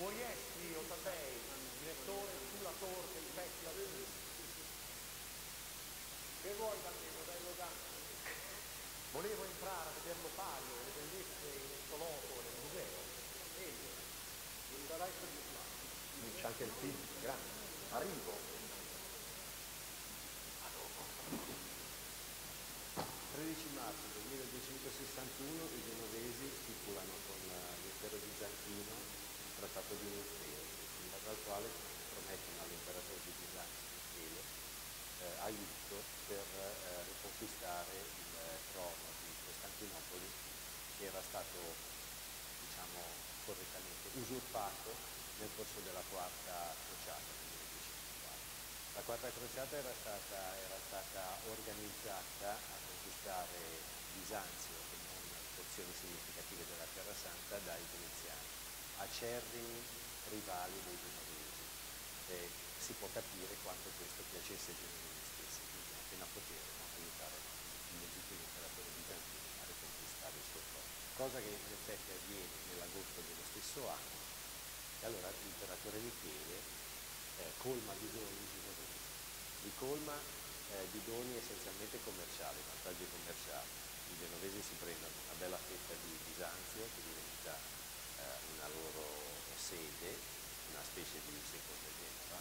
Pugliesi 86, direttore sulla torre del Festival. Che vuoi bambino, dai lontano? Volevo entrare a vedere l'opaio, le bellezze in estoloto nel museo. Non sarai soddisfatto. C'è anche il film, grande. Arrivo. 13 marzo del 1261 i genovesi stipulano con l'impero bizantino il trattato di Mistero, in base al quale promettono all'imperatore di Bisanzio Michele aiuto per riconquistare il trono di Costantinopoli, che era stato, diciamo correttamente, usurpato nel corso della quarta crociata del 1254. La quarta crociata era stata organizzata a conquistare Bisanzio e non porzioni significative della Terra Santa dai veneziani, acerrimi rivali dei genovesi. Si può capire quanto questo piacesse ai genovesi stessi, quindi appena poterono aiutare il legittimo imperatore bizantino a riconquistare il suo trono, cosa che in effetti avviene nell'agosto dello stesso anno, e allora l'imperatore Michele colma di doni genovesi, li colma di doni essenzialmente commerciali, vantaggi commerciali. I genovesi si prendono una bella fetta di Bisanzio, che diventa una loro sede, una specie di seconda Genova,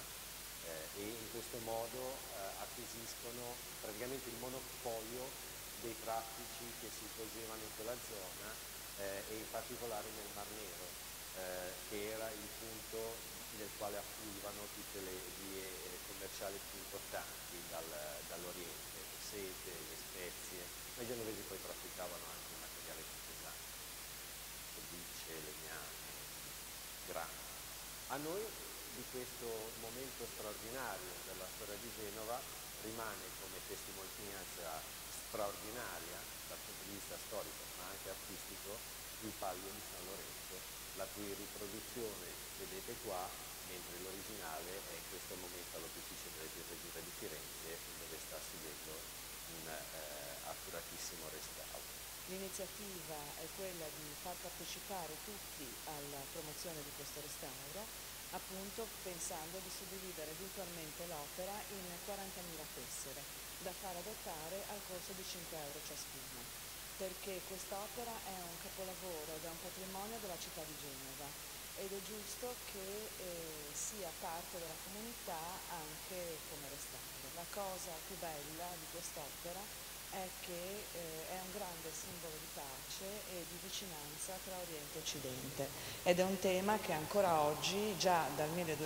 e in questo modo acquisiscono praticamente il monopolio dei traffici che si svolgevano in quella zona e in particolare nel Mar Nero, che era il punto nel quale affluivano tutte le vie commerciali più importanti dall'Oriente, le sete, le spezie. Ma i genovesi poi trafficavano anche materiale più pesante, pellicce, legname, grano. A noi di questo momento straordinario della storia di Genova rimane come testimonianza straordinaria dal punto di vista storico ma anche artistico il Palio di San Lorenzo, la cui riproduzione vedete qua, mentre l'originale è in questo momento all'Opificio delle Pietre di Firenze, dove sta subendo un accuratissimo restauro. L'iniziativa è quella di far partecipare tutti alla promozione di questo restauro, appunto pensando di suddividere virtualmente l'opera in 40.000 tessere, da far adottare al costo di 5 euro ciascuna, perché quest'opera è un capolavoro ed è un patrimonio della città di Genova ed è giusto che sia parte della comunità anche come restauro. La cosa più bella di quest'opera è che è un grande simbolo di pace e di vicinanza tra Oriente e Occidente ed è un tema che ancora oggi, già dal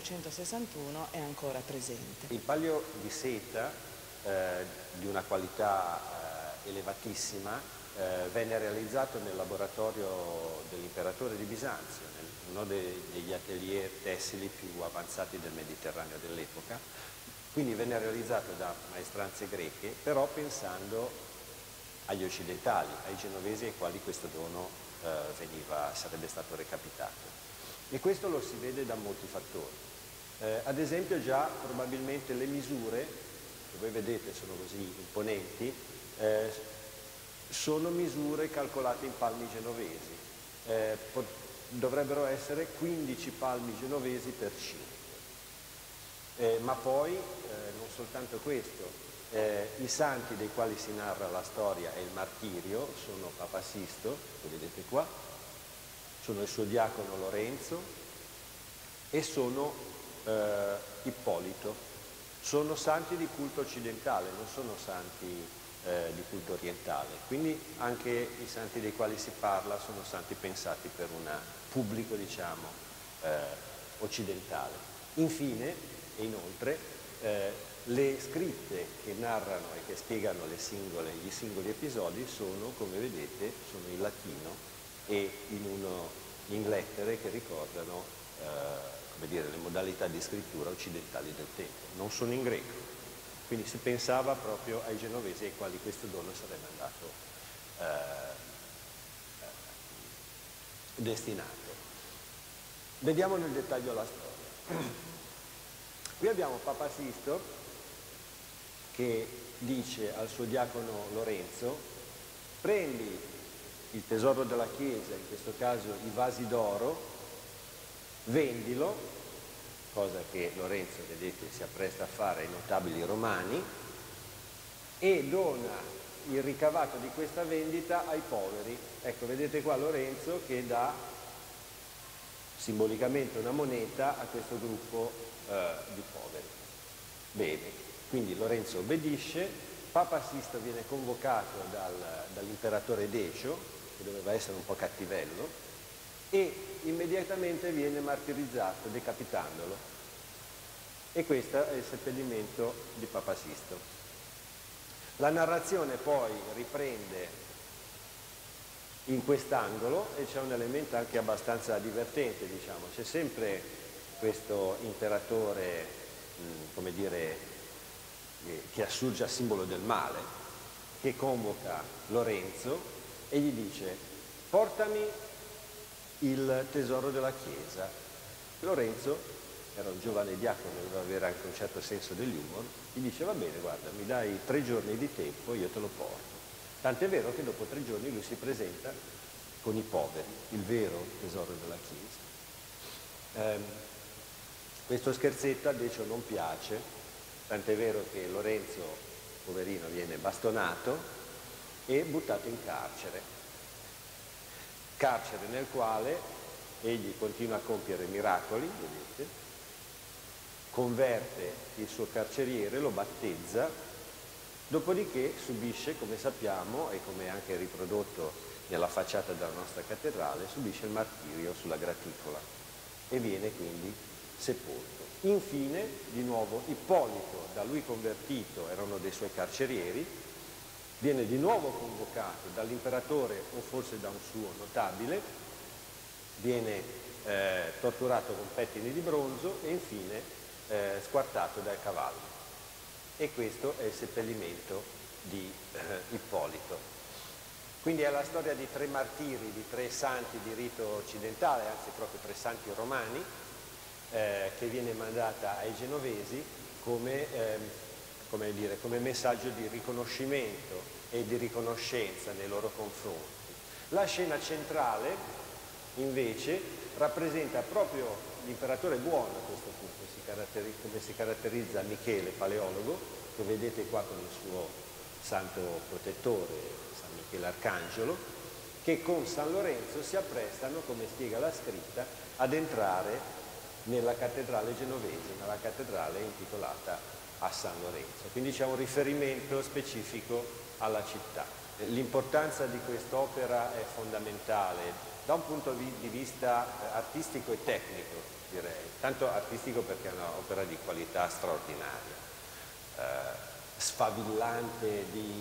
1261, è ancora presente. Il palio di seta di una qualità elevatissima venne realizzato nel laboratorio dell'imperatore di Bisanzio, uno degli atelier tessili più avanzati del Mediterraneo dell'epoca. Quindi venne realizzato da maestranze greche, però pensando agli occidentali, ai genovesi ai quali questo dono sarebbe stato recapitato. E questo lo si vede da molti fattori. Ad esempio già probabilmente le misure, che voi vedete sono così imponenti, sono misure calcolate in palmi genovesi. Dovrebbero essere 15 palmi genovesi per 5. Ma poi non soltanto questo, i santi dei quali si narra la storia e il martirio sono Papa Sisto, lo vedete qua, sono il suo diacono Lorenzo e sono Ippolito. Sono santi di culto occidentale, non sono santi di culto orientale, quindi anche i santi dei quali si parla sono santi pensati per un pubblico, diciamo, occidentale. Infine, e inoltre, le scritte che narrano e che spiegano gli singoli episodi sono, come vedete, sono in latino e in lettere che ricordano come dire, le modalità di scrittura occidentali del tempo, non sono in greco. Quindi si pensava proprio ai genovesi ai quali questo dono sarebbe andato destinato. Vediamo nel dettaglio la storia. Qui abbiamo Papa Sisto che dice al suo diacono Lorenzo: prendi il tesoro della Chiesa, in questo caso i vasi d'oro, vendilo, cosa che Lorenzo, vedete, si appresta a fare ai notabili romani, e dona il ricavato di questa vendita ai poveri. Ecco, vedete qua Lorenzo che dà simbolicamente una moneta a questo gruppo di poveri. Bene, quindi Lorenzo obbedisce, Papa Sisto viene convocato dall'imperatore Decio, che doveva essere un po' cattivello, e immediatamente viene martirizzato, decapitandolo. E questo è il seppellimento di Papa Sisto. La narrazione poi riprende in quest'angolo e c'è un elemento anche abbastanza divertente, diciamo. C'è sempre questo imperatore, come dire, che assurge a simbolo del male, che convoca Lorenzo e gli dice: portami il tesoro della Chiesa. Lorenzo era un giovane diacono, doveva avere anche un certo senso dell'umor, gli dice: va bene, guarda, mi dai 3 giorni di tempo, io te lo porto. Tant'è vero che dopo 3 giorni lui si presenta con i poveri, il vero tesoro della Chiesa. Questo scherzetto a Decio non piace, tant'è vero che Lorenzo, poverino, viene bastonato e buttato in carcere. Carcere nel quale egli continua a compiere miracoli, vedete, converte il suo carceriere, lo battezza, dopodiché subisce, come sappiamo e come è anche riprodotto nella facciata della nostra cattedrale, subisce il martirio sulla graticola e viene quindi sepolto. Infine, di nuovo, Ippolito, da lui convertito, era uno dei suoi carcerieri, viene di nuovo convocato dall'imperatore o forse da un suo notabile, viene torturato con pettini di bronzo e infine squartato dal cavallo. E questo è il seppellimento di Ippolito. Quindi è la storia di 3 martiri, di 3 santi di rito occidentale, anzi proprio 3 santi romani, che viene mandata ai genovesi come messaggio di riconoscimento e di riconoscenza nei loro confronti. La scena centrale, invece, rappresenta proprio l'imperatore buono a questo punto, come si caratterizza Michele, paleologo, che vedete qua con il suo santo protettore, San Michele Arcangelo, che con San Lorenzo si apprestano, come spiega la scritta, ad entrare nella cattedrale genovese, nella cattedrale intitolata a San Lorenzo. Quindi c'è un riferimento specifico alla città. L'importanza di quest'opera è fondamentale da un punto di vista artistico e tecnico, direi. Tanto artistico perché è un'opera di qualità straordinaria, sfavillante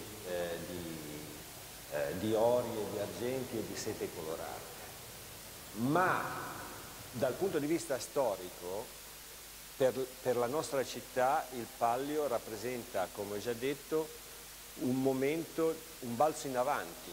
di ori e di argenti e di sete colorate. Ma dal punto di vista storico, per la nostra città il Pallio rappresenta, come ho già detto, un momento, un balzo in avanti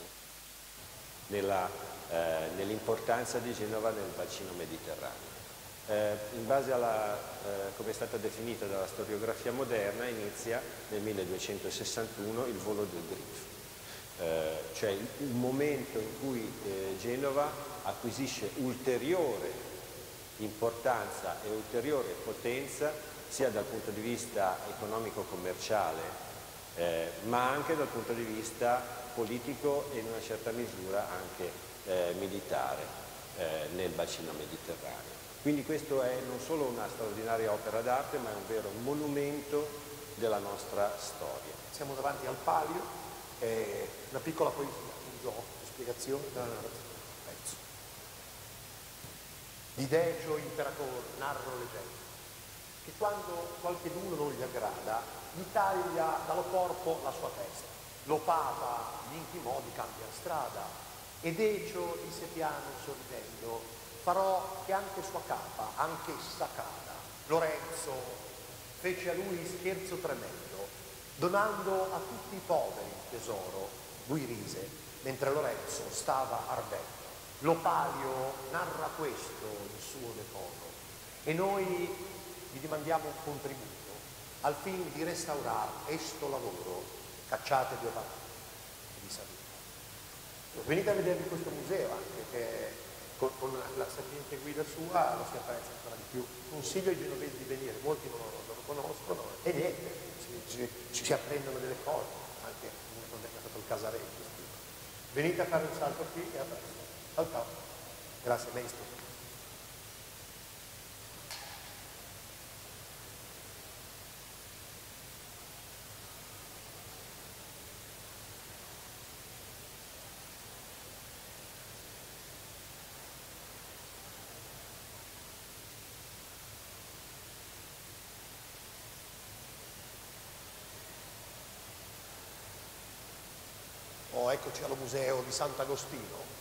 nell'importanza di Genova nel bacino mediterraneo. In base alla, come è stata definita dalla storiografia moderna, inizia nel 1261 il volo del Grifo, cioè il momento in cui Genova acquisisce ulteriore importanza e ulteriore potenza sia dal punto di vista economico-commerciale ma anche dal punto di vista politico e in una certa misura anche militare nel bacino mediterraneo. Quindi questo è non solo una straordinaria opera d'arte, ma è un vero monumento della nostra storia. Siamo davanti al Palio, una piccola poesia, un gioco, una spiegazione della narrazione. Pezzo. Di Decio imperatore narro leggenda, che quando qualcheduno non gli aggrada, gli taglia dallo corpo la sua testa, lo papa gli intimò di cambiare strada, e Decio disse piano sorridendo: farò che anche sua capa, anch'essa cada. Lorenzo fece a lui scherzo tremendo, donando a tutti i poveri il tesoro. Lui rise, mentre Lorenzo stava ardendo. Lo Palio narra questo in suo decoro, e noi gli dimandiamo un contributo al fine di restaurare esto lavoro. Cacciate due parole e vi saluto. Venite a vedere questo museo anche, che è con la sapiente guida sua lo si apprezza ancora di più. Consiglio ai genovesi di venire, molti non lo conoscono e niente, ci apprendono delle cose, anche non è stato il Casaretto. Venite a fare un salto qui e a presto. Ciao ciao. Grazie maestro. Oh, eccoci allo museo di Sant'Agostino.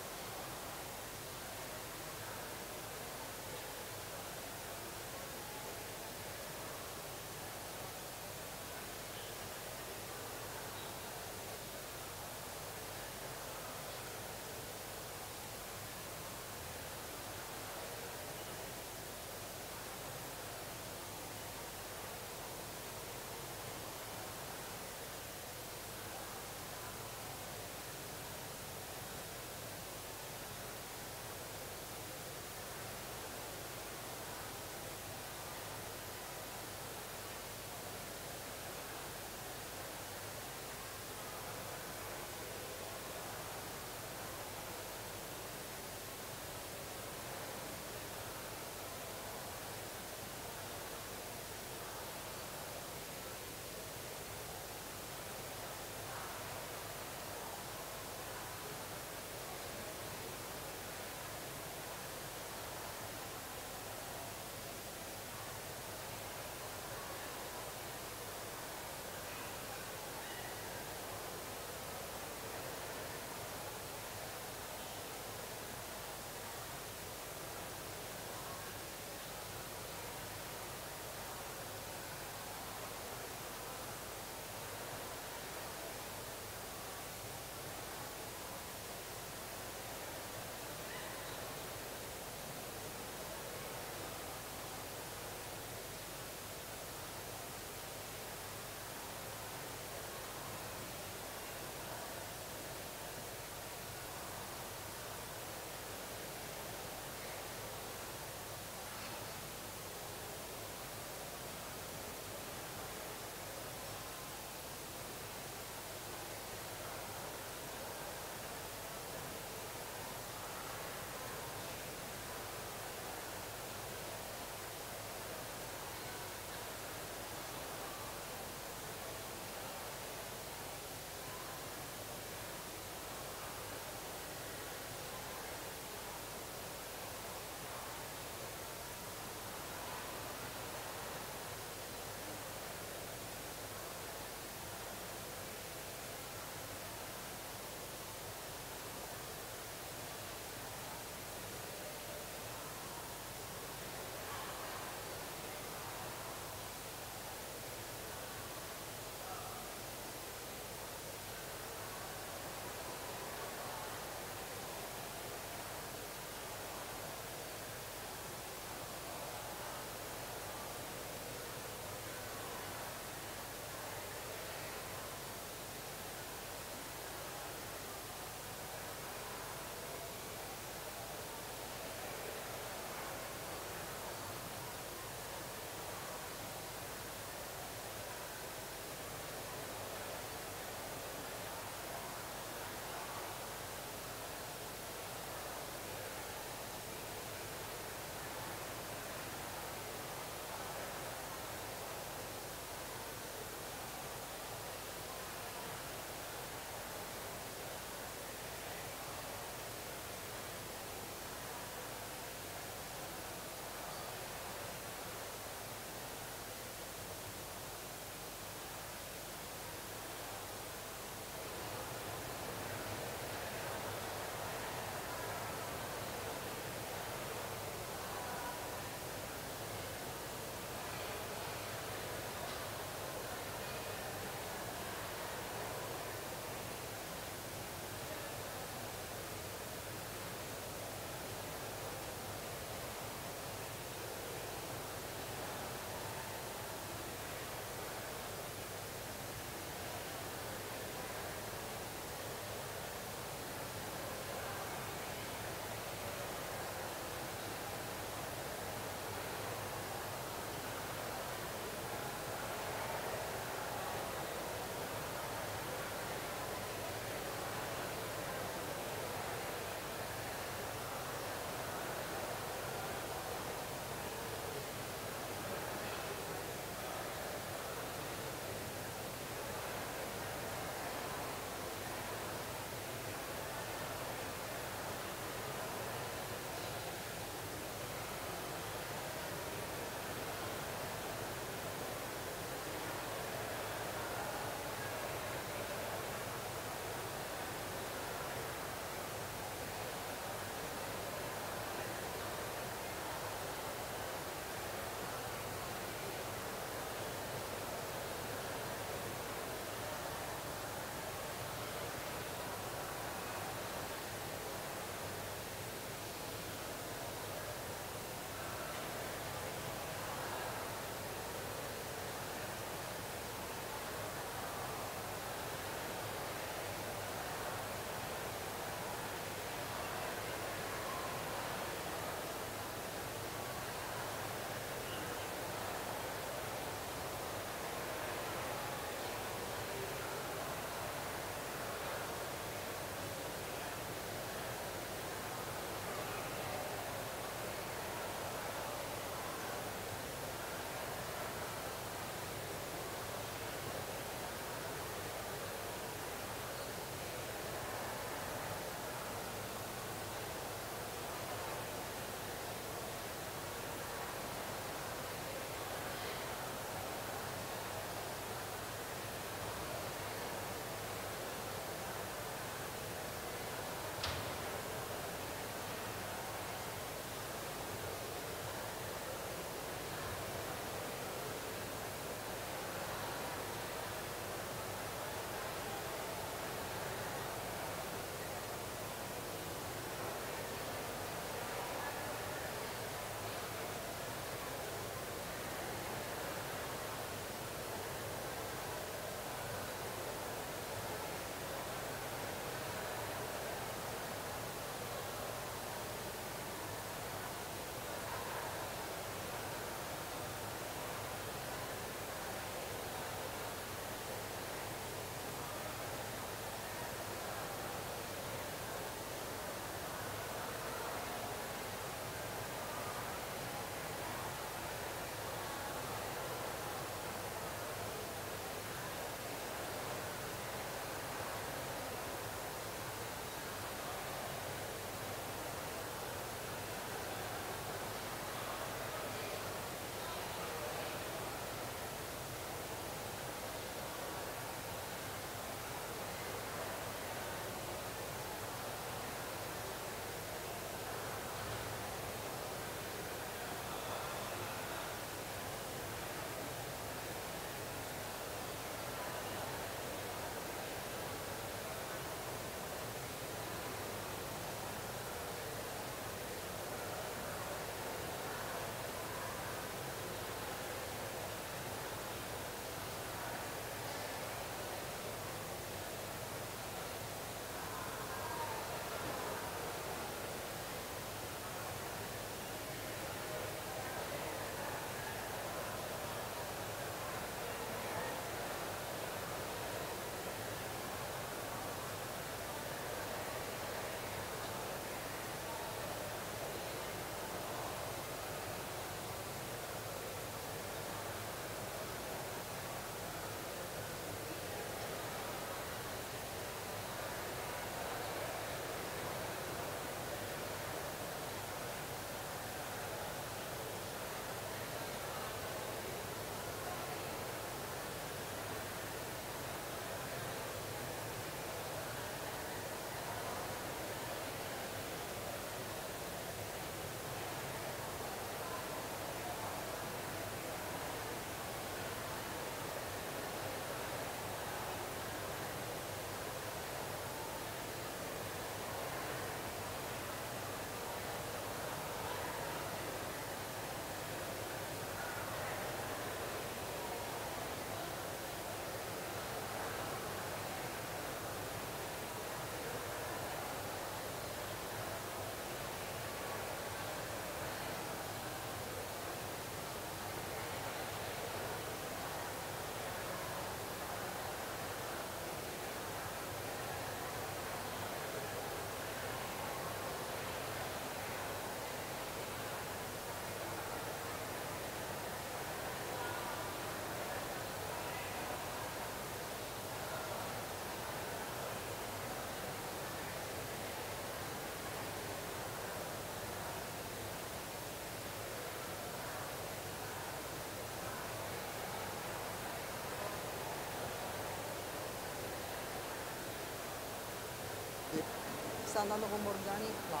sta andando con Morgani là.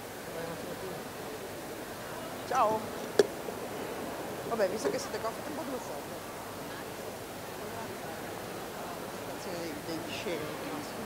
Ciao. Vabbè, visto che siete qua, fate un po' due foto. Situazione degli scemi.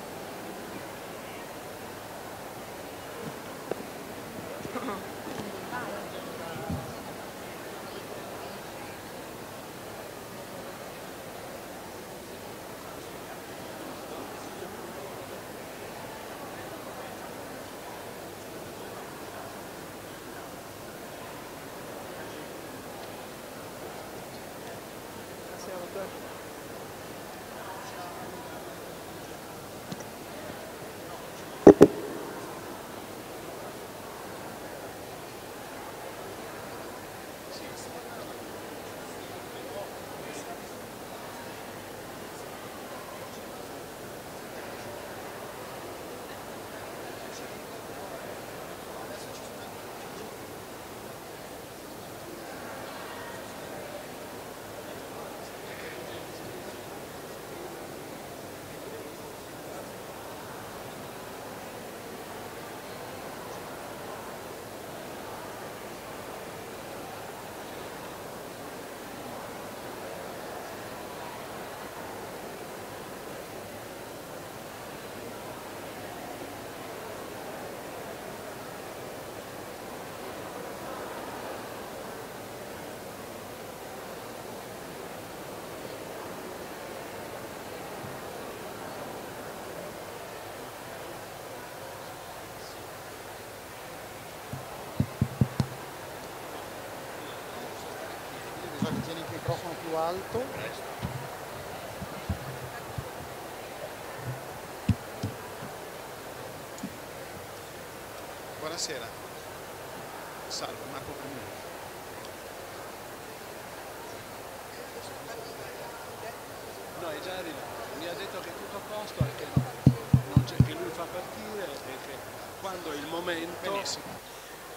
Tieni il microfono più alto. Buonasera, salve, Marco Comune. No, è già arrivato, mi ha detto che è tutto a posto e che, non c'è, che lui fa partire e che quando è il momento... Benissimo.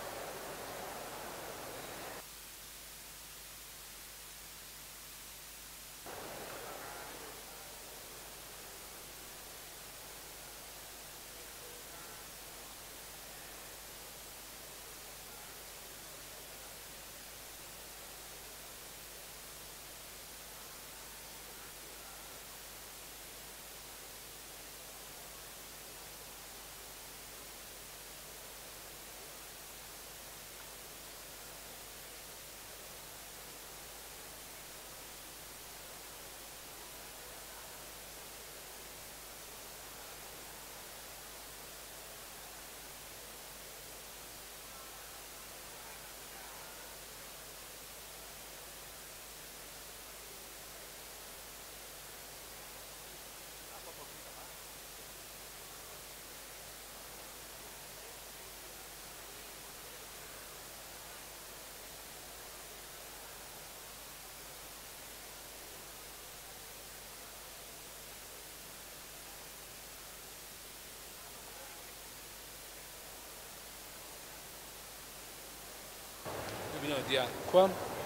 Bisogno di acqua,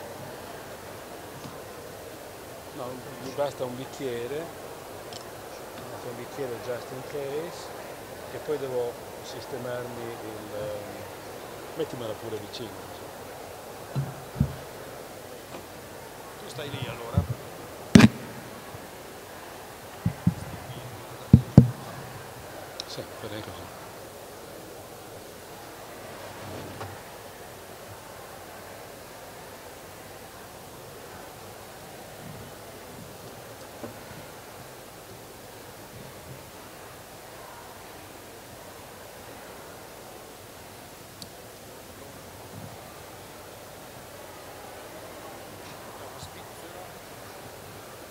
no, mi basta un bicchiere just in case, e poi devo sistemarmi il... mettimela pure vicino. Tu stai lì allora? Sì, farei così.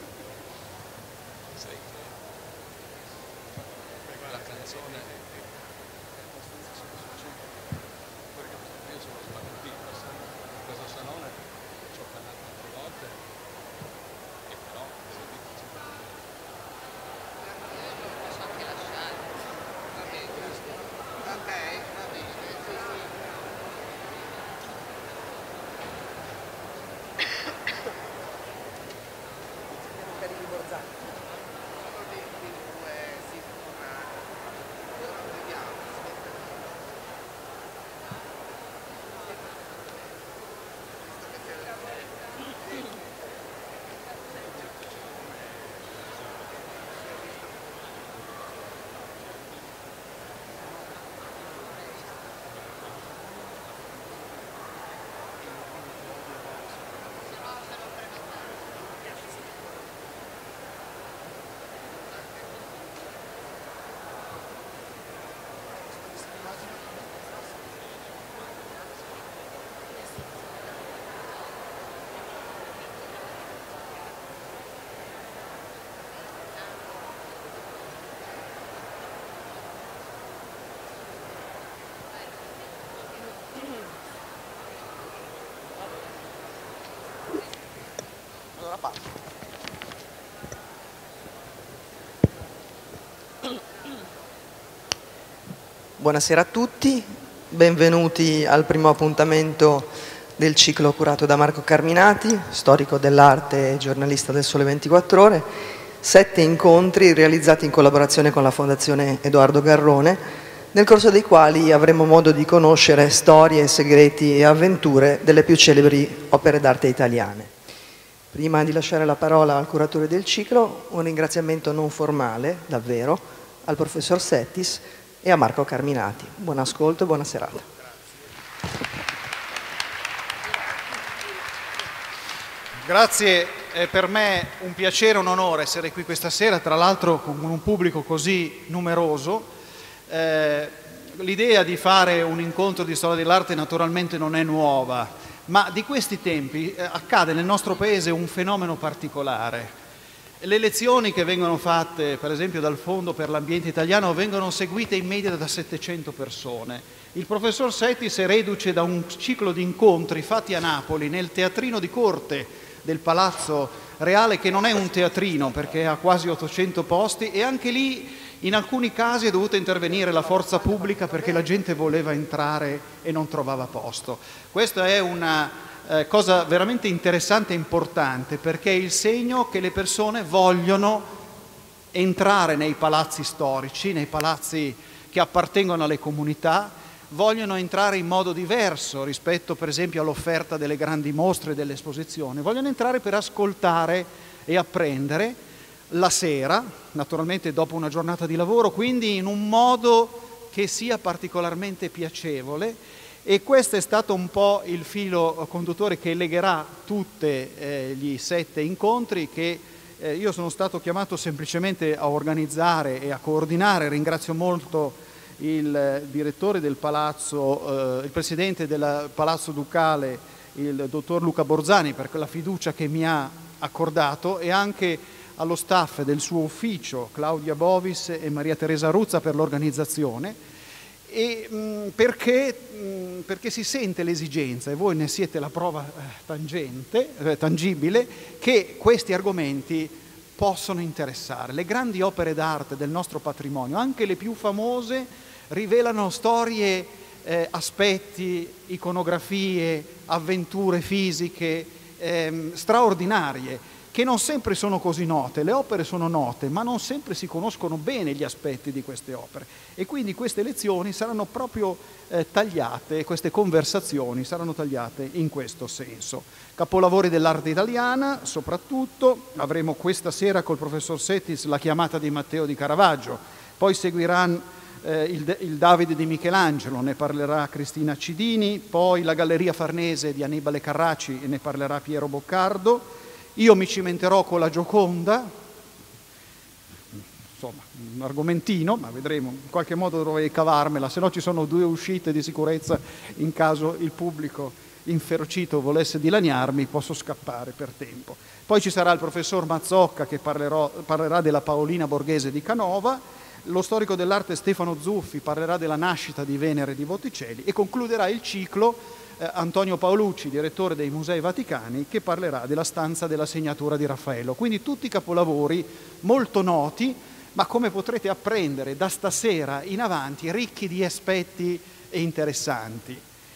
Sai che la canzone Buonasera a tutti, benvenuti al primo appuntamento del ciclo curato da Marco Carminati, storico dell'arte e giornalista del Sole 24 Ore. 7 incontri realizzati in collaborazione con la Fondazione Edoardo Garrone, nel corso dei quali avremo modo di conoscere storie, segreti e avventure delle più celebri opere d'arte italiane. Prima di lasciare la parola al curatore del ciclo, un ringraziamento non formale, davvero, al professor Settis e a Marco Carminati. Buon ascolto e buona serata. Grazie, è per me un piacere e un onore essere qui questa sera, tra l'altro con un pubblico così numeroso. L'idea di fare un incontro di storia dell'arte naturalmente non è nuova, ma di questi tempi accade nel nostro paese un fenomeno particolare. Le lezioni che vengono fatte, per esempio, dal Fondo per l'Ambiente Italiano vengono seguite in media da 700 persone. Il professor Settis è reduce da un ciclo di incontri fatti a Napoli, nel teatrino di corte del Palazzo Reale, che non è un teatrino perché ha quasi 800 posti, e anche lì in alcuni casi è dovuta intervenire la forza pubblica perché la gente voleva entrare e non trovava posto. Questa è una cosa veramente interessante e importante, perché è il segno che le persone vogliono entrare nei palazzi storici, nei palazzi che appartengono alle comunità, vogliono entrare in modo diverso rispetto per esempio all'offerta delle grandi mostre e delle esposizioni, vogliono entrare per ascoltare e apprendere la sera, naturalmente dopo una giornata di lavoro, quindi in un modo che sia particolarmente piacevole. E questo è stato un po' il filo conduttore che legherà tutti gli 7 incontri che io sono stato chiamato semplicemente a organizzare e a coordinare. Ringrazio molto il direttore del palazzo, il presidente del Palazzo Ducale, il dottor Luca Borzani, per quella fiducia che mi ha accordato, e anche allo staff del suo ufficio, Claudia Bovis e Maria Teresa Ruzza, per l'organizzazione. E perché si sente l'esigenza, e voi ne siete la prova tangibile, che questi argomenti possono interessare. Le grandi opere d'arte del nostro patrimonio, anche le più famose, rivelano storie, aspetti, iconografie, avventure fisiche straordinarie, che non sempre sono così note. Le opere sono note, ma non sempre si conoscono bene gli aspetti di queste opere, e quindi queste lezioni saranno proprio tagliate, queste conversazioni saranno tagliate in questo senso. Capolavori dell'arte italiana, soprattutto. Avremo questa sera col professor Settis la chiamata di Matteo di Caravaggio, poi seguiranno il Davide di Michelangelo, ne parlerà Cristina Cidini, poi la Galleria Farnese di Annibale Carracci, e ne parlerà Piero Boccardo. Io mi cimenterò con la Gioconda, insomma un argomentino, ma vedremo, in qualche modo dovrei cavarmela, se no ci sono 2 uscite di sicurezza in caso il pubblico inferocito volesse dilaniarmi, posso scappare per tempo. Poi ci sarà il professor Mazzocca che parlerà della Paolina Borghese di Canova, lo storico dell'arte Stefano Zuffi parlerà della nascita di Venere di Botticelli, e concluderà il ciclo Antonio Paolucci, direttore dei Musei Vaticani, che parlerà della stanza della segnatura di Raffaello. Quindi tutti capolavori molto noti, ma come potrete apprendere da stasera in avanti, ricchi di aspetti e interessanti.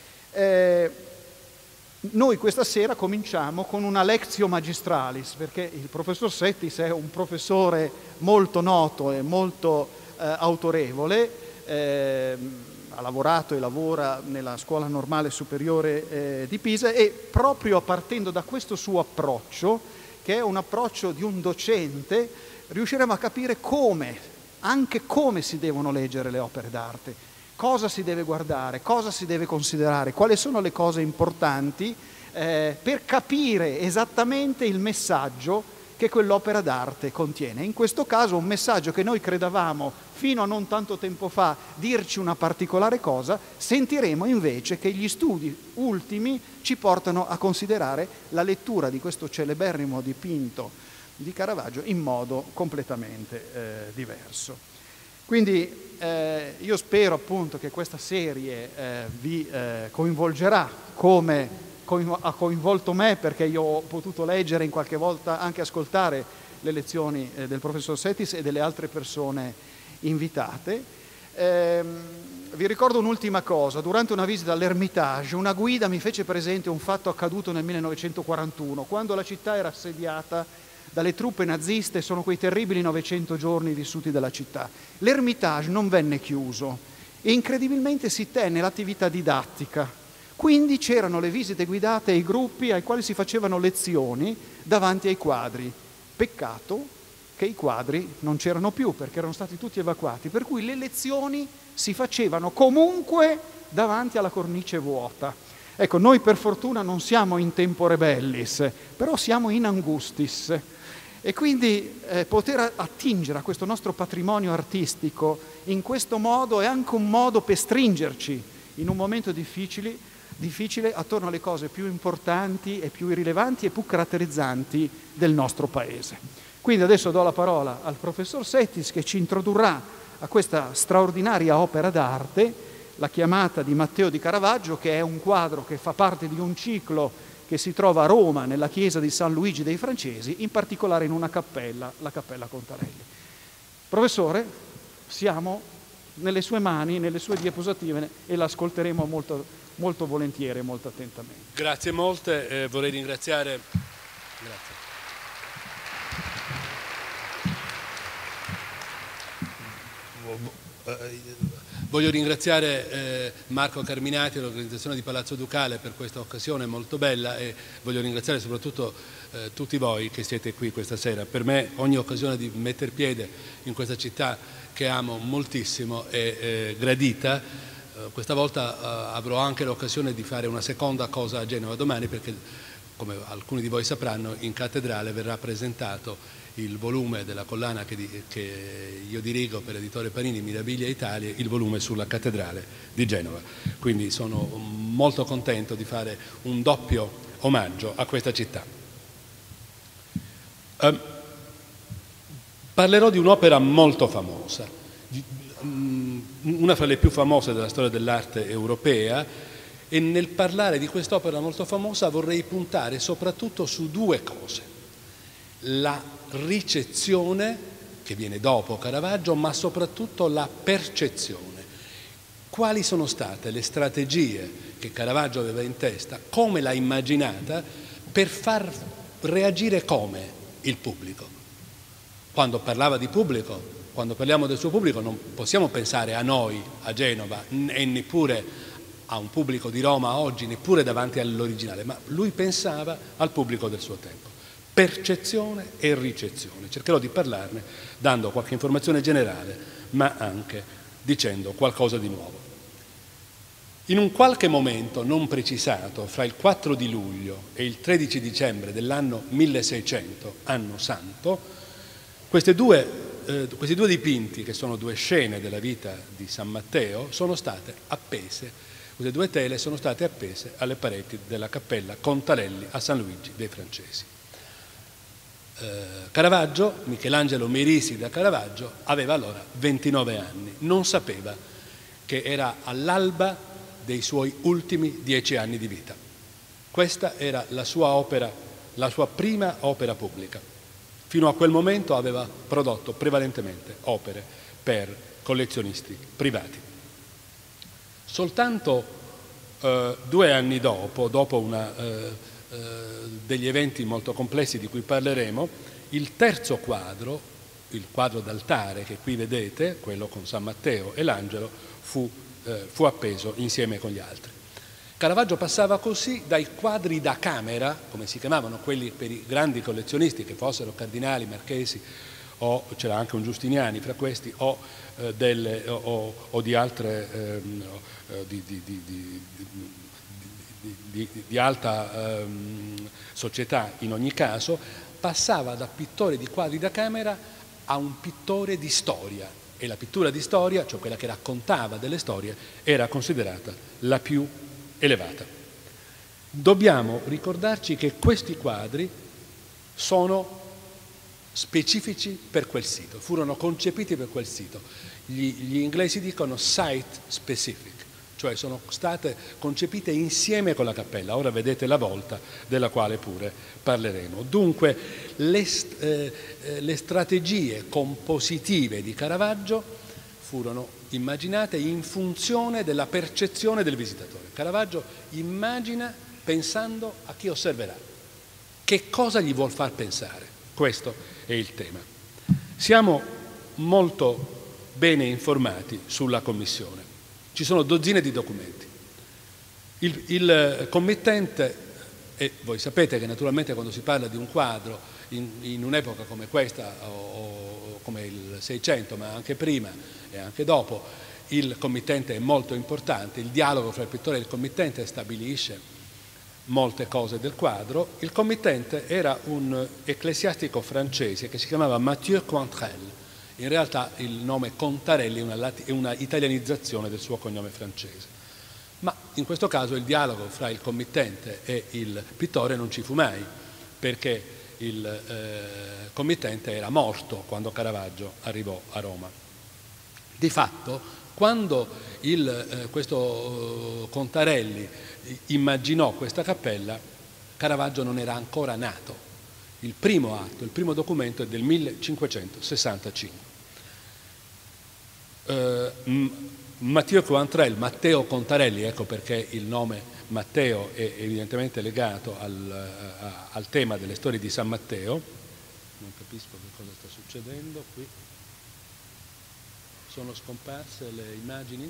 Noi questa sera cominciamo con una lectio magistralis, perché il professor Settis è un professore molto noto e molto autorevole, ha lavorato e lavora nella Scuola Normale Superiore di Pisa, e proprio partendo da questo suo approccio, che è un approccio di un docente, riusciremo a capire anche come si devono leggere le opere d'arte, cosa si deve guardare, cosa si deve considerare, quali sono le cose importanti per capire esattamente il messaggio che quell'opera d'arte contiene. In questo caso un messaggio che noi credevamo fino a non tanto tempo fa dirci una particolare cosa, sentiremo invece che gli studi ultimi ci portano a considerare la lettura di questo celeberrimo dipinto di Caravaggio in modo completamente diverso. Quindi io spero appunto che questa serie vi coinvolgerà come ha coinvolto me, perché io ho potuto leggere in qualche volta, anche ascoltare le lezioni del professor Settis e delle altre persone invitate. vi ricordo un'ultima cosa. Durante una visita all'Ermitage, una guida mi fece presente un fatto accaduto nel 1941, quando la città era assediata dalle truppe naziste. Sono quei terribili 900 giorni vissuti dalla città. L'Ermitage non venne chiuso e incredibilmente si tenne l'attività didattica. Quindi c'erano le visite guidate ai gruppi ai quali si facevano lezioni davanti ai quadri. Peccato che i quadri non c'erano più perché erano stati tutti evacuati, per cui le lezioni si facevano comunque davanti alla cornice vuota. Ecco, noi per fortuna non siamo in tempore bellis, però siamo in angustis, e quindi poter attingere a questo nostro patrimonio artistico in questo modo è anche un modo per stringerci in un momento difficile attorno alle cose più importanti e più rilevanti e più caratterizzanti del nostro Paese. Quindi adesso do la parola al professor Settis, che ci introdurrà a questa straordinaria opera d'arte, La chiamata di Matteo di Caravaggio, che è un quadro che fa parte di un ciclo che si trova a Roma, nella chiesa di San Luigi dei Francesi, in particolare in una cappella, la Cappella Contarelli. Professore, siamo nelle sue mani, nelle sue diapositive, e l'ascolteremo molto, molto volentieri e molto attentamente. Grazie molte, vorrei ringraziare... Grazie. Voglio ringraziare Marco Carminati e l'organizzazione di Palazzo Ducale per questa occasione molto bella, e voglio ringraziare soprattutto tutti voi che siete qui questa sera. Per me ogni occasione di mettere piede in questa città che amo moltissimo è gradita. Questa volta avrò anche l'occasione di fare una seconda cosa a Genova domani, perché, come alcuni di voi sapranno, in cattedrale verrà presentato il volume della collana che io dirigo per Editore Panini, Mirabilia Italia, il volume sulla cattedrale di Genova. Quindi sono molto contento di fare un doppio omaggio a questa città. Parlerò di un'opera molto famosa, una fra le più famose della storia dell'arte europea, e nel parlare di quest'opera molto famosa vorrei puntare soprattutto su due cose: la ricezione, che viene dopo Caravaggio, ma soprattutto la percezione. Quali sono state le strategie che Caravaggio aveva in testa, come l'ha immaginata, per far reagire come il pubblico. Quando parlava di pubblico, quando parliamo del suo pubblico, non possiamo pensare a noi, a Genova, e neppure a un pubblico di Roma oggi, neppure davanti all'originale, ma lui pensava al pubblico del suo tempo. Percezione e ricezione. Cercherò di parlarne dando qualche informazione generale, ma anche dicendo qualcosa di nuovo. In un qualche momento non precisato, fra il 4 di luglio e il 13 dicembre dell'anno 1600, anno santo, questi due dipinti, che sono due scene della vita di San Matteo, sono state appese, queste due tele sono state appese alle pareti della Cappella Contarelli a San Luigi dei Francesi. Caravaggio, Michelangelo Merisi da Caravaggio, aveva allora 29 anni, non sapeva che era all'alba dei suoi ultimi 10 anni di vita. Questa era la sua opera, la sua prima opera pubblica. Fino a quel momento aveva prodotto prevalentemente opere per collezionisti privati. Soltanto 2 anni dopo degli eventi molto complessi di cui parleremo, il terzo quadro, il quadro d'altare che qui vedete, quello con San Matteo e l'angelo, fu appeso insieme con gli altri. Caravaggio passava così dai quadri da camera, come si chiamavano quelli per i grandi collezionisti, che fossero cardinali, marchesi, o c'era anche un Giustiniani fra questi, o di altre di alta società. In ogni caso passava da pittore di quadri da camera a un pittore di storia, e la pittura di storia, cioè quella che raccontava delle storie, era considerata la più elevata. Dobbiamo ricordarci che questi quadri sono specifici per quel sito, furono concepiti per quel sito. Gli inglesi dicono site specific, cioè sono state concepite insieme con la cappella. Ora vedete la volta, della quale pure parleremo. Dunque le strategie compositive di Caravaggio furono immaginate in funzione della percezione del visitatore. Caravaggio immagina pensando a chi osserverà. Che cosa gli vuol far pensare? Questo è il tema. Siamo molto bene informati sulla commissione. Ci sono dozzine di documenti. Il committente, e voi sapete che naturalmente quando si parla di un quadro in un'epoca come questa o come il Seicento, ma anche prima e anche dopo, il committente è molto importante. Il dialogo fra il pittore e il committente stabilisce molte cose del quadro. Il committente era un ecclesiastico francese che si chiamava Mathieu Cointrel. In realtà il nome Contarelli è una italianizzazione del suo cognome francese. Ma in questo caso il dialogo fra il committente e il pittore non ci fu mai, perché il committente era morto quando Caravaggio arrivò a Roma. Di fatto, quando questo Contarelli immaginò questa cappella, Caravaggio non era ancora nato. Il primo atto, il primo documento è del 1565. Matteo Cointrel, Matteo Contarelli, ecco perché il nome Matteo è evidentemente legato al tema delle storie di San Matteo. Non capisco che cosa sta succedendo qui. Sono scomparse le immagini?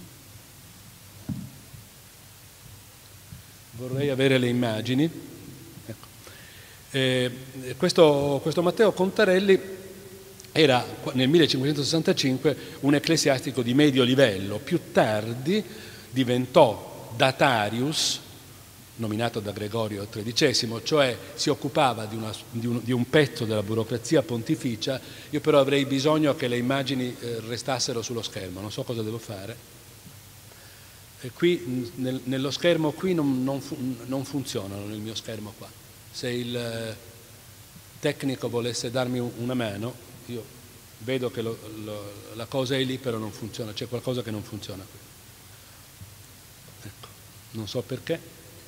Vorrei avere le immagini. Ecco. Questo Matteo Contarelli era nel 1565 un ecclesiastico di medio livello. Più tardi diventò datarius, nominato da Gregorio XIII, cioè si occupava di un pezzo della burocrazia pontificia. Io però avrei bisogno che le immagini restassero sullo schermo, non so cosa devo fare. E qui nello schermo qui non funzionano nel mio schermo qua. Se il tecnico volesse darmi una mano, io vedo che la cosa è lì, però non funziona, c'è qualcosa che non funziona qui. Ecco, non so perché.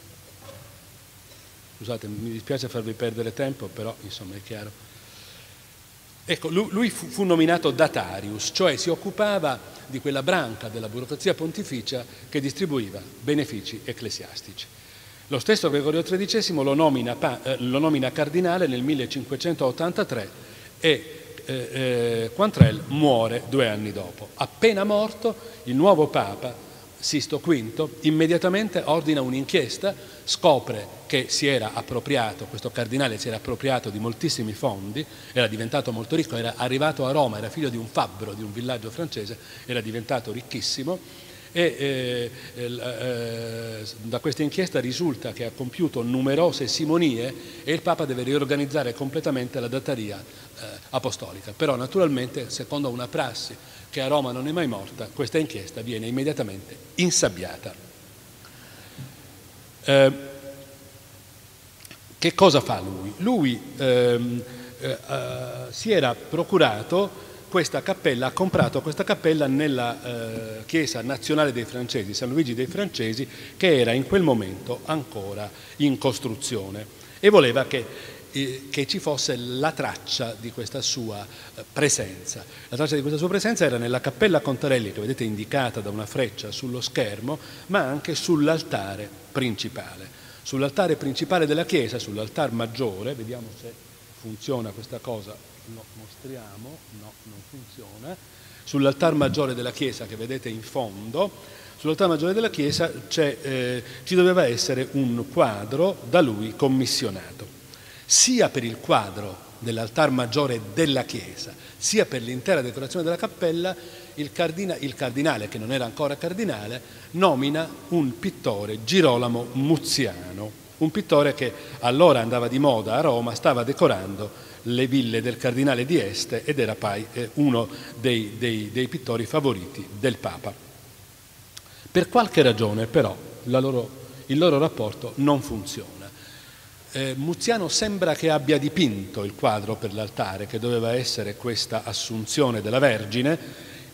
Scusate, mi dispiace farvi perdere tempo, però insomma è chiaro. Ecco, lui fu nominato datarius, cioè si occupava di quella branca della burocrazia pontificia che distribuiva benefici ecclesiastici. Lo stesso Gregorio XIII lo nomina cardinale nel 1583 e Cointrel muore 2 anni dopo. Appena morto, il nuovo Papa, Sisto V, immediatamente ordina un'inchiesta, scopre che questo cardinale si era appropriato di moltissimi fondi, era diventato molto ricco, era arrivato a Roma, era figlio di un fabbro di un villaggio francese, era diventato ricchissimo e da questa inchiesta risulta che ha compiuto numerose simonie e il Papa deve riorganizzare completamente la dattaria apostolica. Però naturalmente, secondo una prassi che a Roma non è mai morta, questa inchiesta viene immediatamente insabbiata. Che cosa fa lui? Lui si era procurato questa cappella, ha comprato questa cappella nella Chiesa Nazionale dei Francesi, San Luigi dei Francesi, che era in quel momento ancora in costruzione, e voleva che ci fosse la traccia di questa sua presenza. La traccia di questa sua presenza era nella cappella Contarelli, che vedete indicata da una freccia sullo schermo, ma anche sull'altare principale. Sull'altare principale della chiesa, sull'altar maggiore, vediamo se funziona questa cosa, lo mostriamo, no, non funziona. Sull'altar maggiore della chiesa che vedete in fondo, sull'altar maggiore della chiesa ci doveva essere un quadro da lui commissionato. Sia per il quadro dell'altar maggiore della chiesa, sia per l'intera decorazione della cappella, il cardinale, che non era ancora cardinale, nomina un pittore, Girolamo Muziano, un pittore che allora andava di moda a Roma, stava decorando le ville del cardinale di Este ed era poi uno dei pittori favoriti del Papa. Per qualche ragione però il loro rapporto non funziona. Muziano sembra che abbia dipinto il quadro per l'altare, che doveva essere questa Assunzione della Vergine,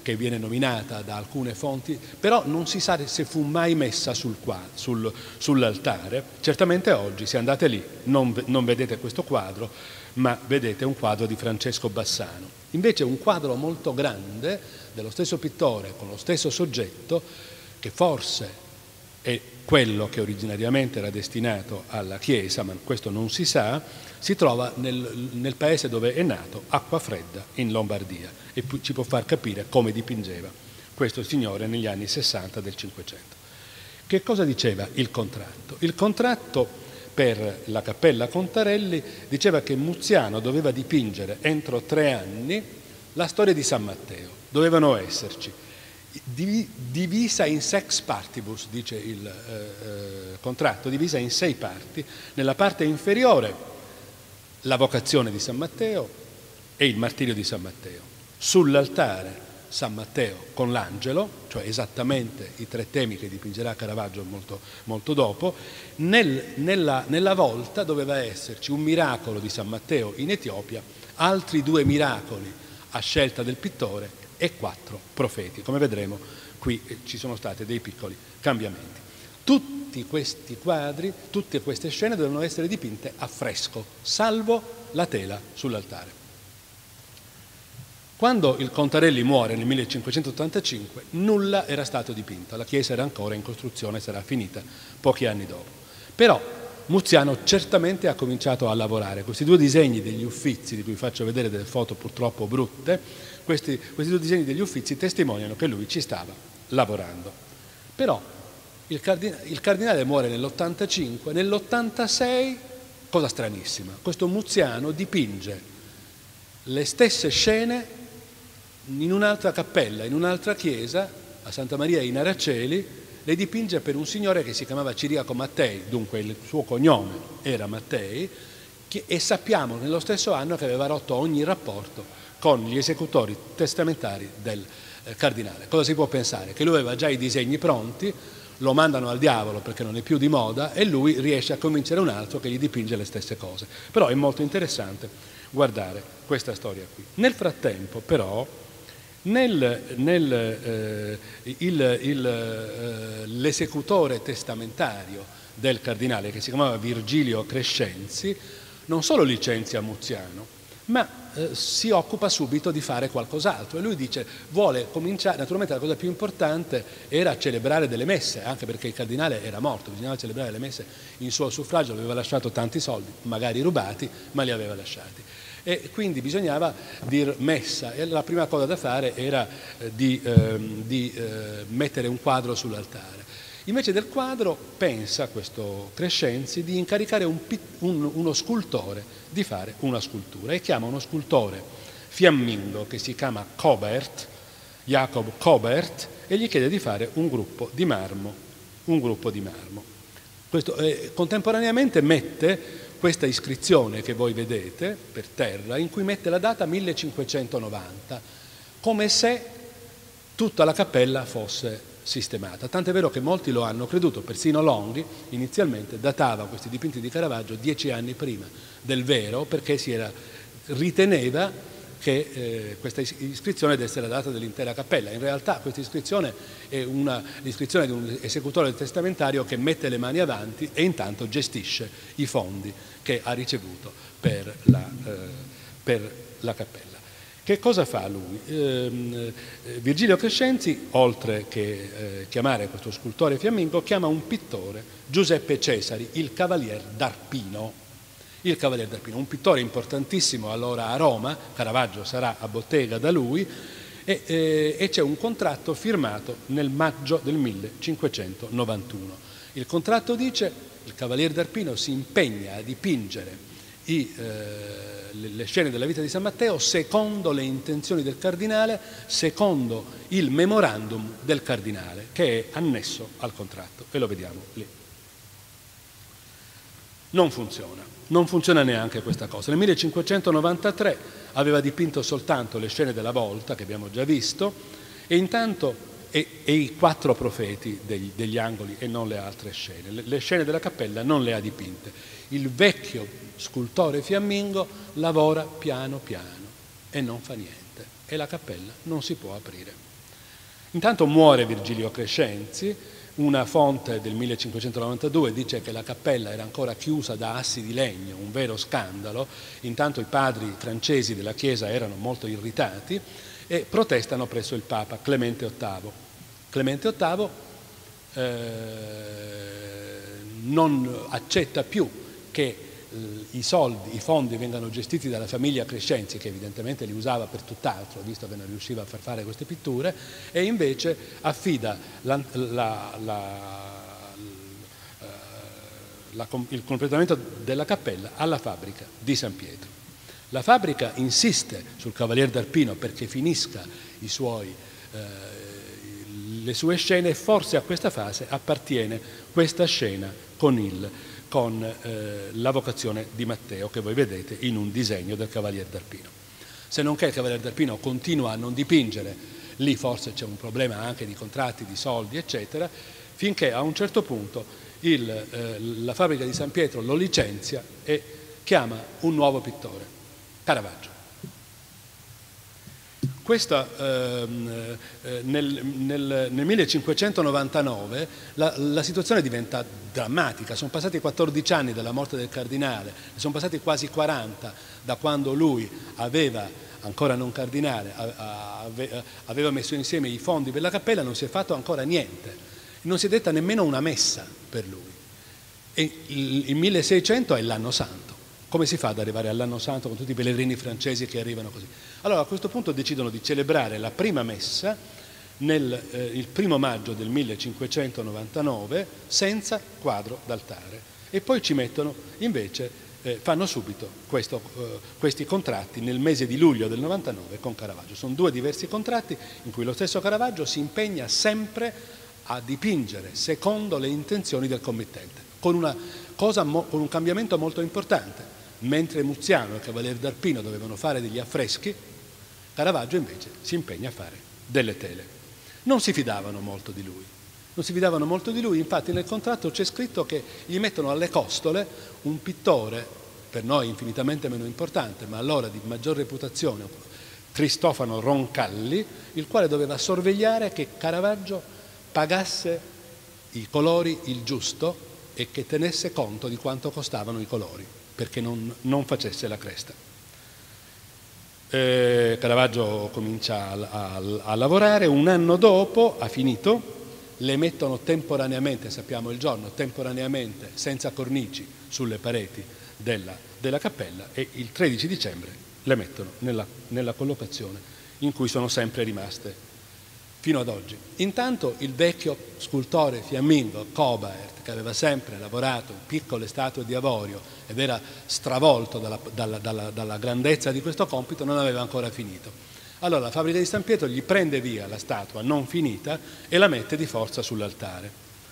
che viene nominata da alcune fonti, però non si sa se fu mai messa sull'altare. Certamente oggi, se andate lì, non vedete questo quadro, ma vedete un quadro di Francesco Bassano. Invece un quadro molto grande dello stesso pittore con lo stesso soggetto, che forse è quello che originariamente era destinato alla chiesa, ma questo non si sa, si trova nel paese dove è nato, Acquafredda, in Lombardia, e ci può far capire come dipingeva questo signore negli anni 60 del Cinquecento. Che cosa diceva il contratto? Il contratto per la Cappella Contarelli diceva che Muziano doveva dipingere entro 3 anni la storia di San Matteo. Dovevano esserci divisa in sex partibus, dice il contratto, divisa in 6 parti. Nella parte inferiore la vocazione di San Matteo e il martirio di San Matteo. Sull'altare San Matteo con l'angelo, cioè esattamente i 3 temi che dipingerà Caravaggio molto, molto dopo. Nella volta doveva esserci un miracolo di San Matteo in Etiopia, altri 2 miracoli a scelta del pittore e 4 profeti. Come vedremo, qui ci sono stati dei piccoli cambiamenti. Tutti questi quadri, tutte queste scene devono essere dipinte a fresco, salvo la tela sull'altare. Quando il Contarelli muore nel 1585, nulla era stato dipinto, la chiesa era ancora in costruzione, sarà finita pochi anni dopo. Però Muziano certamente ha cominciato a lavorare. Questi 2 disegni degli Uffizi, di cui faccio vedere delle foto purtroppo brutte, questi 2 disegni degli Uffizi testimoniano che lui ci stava lavorando. Però il cardinale muore nell'85, nell'86, cosa stranissima, questo Muziano dipinge le stesse scene in un'altra cappella, in un'altra chiesa, a Santa Maria in Araceli. Le dipinge per un signore che si chiamava Ciriaco Mattei, dunque il suo cognome era Mattei, e sappiamo nello stesso anno che aveva rotto ogni rapporto con gli esecutori testamentari del cardinale. Cosa si può pensare? Che lui aveva già i disegni pronti, lo mandano al diavolo perché non è più di moda e lui riesce a convincere un altro che gli dipinge le stesse cose. Però è molto interessante guardare questa storia qui. Nel frattempo però l'esecutore testamentario del cardinale, che si chiamava Virgilio Crescenzi, non solo licenzia Muziano, ma si occupa subito di fare qualcos'altro, e lui dice vuole cominciare. Naturalmente la cosa più importante era celebrare delle messe, anche perché il cardinale era morto, bisognava celebrare le messe in suo suffragio, aveva lasciato tanti soldi, magari rubati, ma li aveva lasciati, e quindi bisognava dir messa, e la prima cosa da fare era di mettere un quadro sull'altare. Invece del quadro pensa questo Crescenzi di incaricare uno scultore di fare una scultura, e chiama uno scultore fiammingo che si chiama Cobert, Jacob Cobert, e gli chiede di fare un gruppo di marmo. Contemporaneamente mette questa iscrizione che voi vedete per terra, in cui mette la data 1590, come se tutta la cappella fosse sistemata. Tant'è vero che molti lo hanno creduto, persino Longhi inizialmente datava questi dipinti di Caravaggio 10 anni prima del vero, perché riteneva che questa iscrizione desse la data dell'intera cappella. In realtà questa iscrizione è l'iscrizione di un esecutore testamentario che mette le mani avanti e intanto gestisce i fondi che ha ricevuto per la cappella. Che cosa fa lui? Virgilio Crescenzi, oltre che chiamare questo scultore fiammingo, chiama un pittore, Giuseppe Cesari, il Cavalier d'Arpino. Il Cavalier d'Arpino, un pittore importantissimo allora a Roma. Caravaggio sarà a bottega da lui, e c'è un contratto firmato nel maggio del 1591. Il contratto dice: il Cavalier d'Arpino si impegna a dipingere le scene della vita di San Matteo secondo le intenzioni del cardinale, secondo il memorandum del cardinale, che è annesso al contratto, e lo vediamo lì. Non funziona neanche questa cosa. Nel 1593 aveva dipinto soltanto le scene della volta, che abbiamo già visto, e intanto e i 4 profeti degli angoli, e non le altre scene. Le scene della cappella non le ha dipinte. Il vecchio scultore fiammingo lavora piano piano e non fa niente, e la cappella non si può aprire. Intanto muore Virgilio Crescenzi. Una fonte del 1592 dice che la cappella era ancora chiusa da assi di legno, un vero scandalo. Intanto i padri francesi della Chiesa erano molto irritati e protestano presso il Papa Clemente VIII. Clemente VIII non accetta più che i fondi vengano gestiti dalla famiglia Crescenzi, che evidentemente li usava per tutt'altro, visto che non riusciva a far fare queste pitture, e invece affida il completamento della cappella alla fabbrica di San Pietro. La fabbrica insiste sul Cavalier d'Arpino perché finisca le sue scene, e forse a questa fase appartiene questa scena con la vocazione di Matteo, che voi vedete in un disegno del Cavalier d'Arpino. Se non che il Cavalier d'Arpino continua a non dipingere, lì forse c'è un problema anche di contratti, di soldi, eccetera, finché a un certo punto la fabbrica di San Pietro lo licenzia e chiama un nuovo pittore, Caravaggio. Questa, nel 1599 la situazione diventa drammatica. Sono passati 14 anni dalla morte del cardinale, sono passati quasi 40 da quando lui aveva, ancora non cardinale, aveva messo insieme i fondi per la cappella, non si è fatto ancora niente, non si è detta nemmeno una messa per lui. E il 1600 è l'anno santo. Come si fa ad arrivare all'anno santo con tutti i pellegrini francesi che arrivano così? Allora a questo punto decidono di celebrare la prima messa il 1° maggio del 1599 senza quadro d'altare, e poi ci mettono invece, fanno subito questi contratti nel mese di luglio del 99 con Caravaggio. Sono 2 diversi contratti in cui lo stesso Caravaggio si impegna sempre a dipingere secondo le intenzioni del committente, con un cambiamento molto importante. Mentre Muziano e Cavalier d'Arpino dovevano fare degli affreschi, Caravaggio invece si impegna a fare delle tele. Non si fidavano molto di lui, infatti nel contratto c'è scritto che gli mettono alle costole un pittore, per noi infinitamente meno importante, ma allora di maggior reputazione, Cristofano Roncalli, il quale doveva sorvegliare che Caravaggio pagasse i colori il giusto e che tenesse conto di quanto costavano i colori, perché non facesse la cresta. Caravaggio comincia a lavorare, un anno dopo ha finito, le mettono temporaneamente, sappiamo il giorno, temporaneamente senza cornici sulle pareti della cappella, e il 13 dicembre le mettono nella collocazione in cui sono sempre rimaste fino ad oggi. Intanto il vecchio scultore fiammingo Cobaert, che aveva sempre lavorato in piccole statue di avorio ed era stravolto dalla grandezza di questo compito, non aveva ancora finito. Allora la fabbrica di San Pietro gli prende via la statua non finita e la mette di forza sull'altare.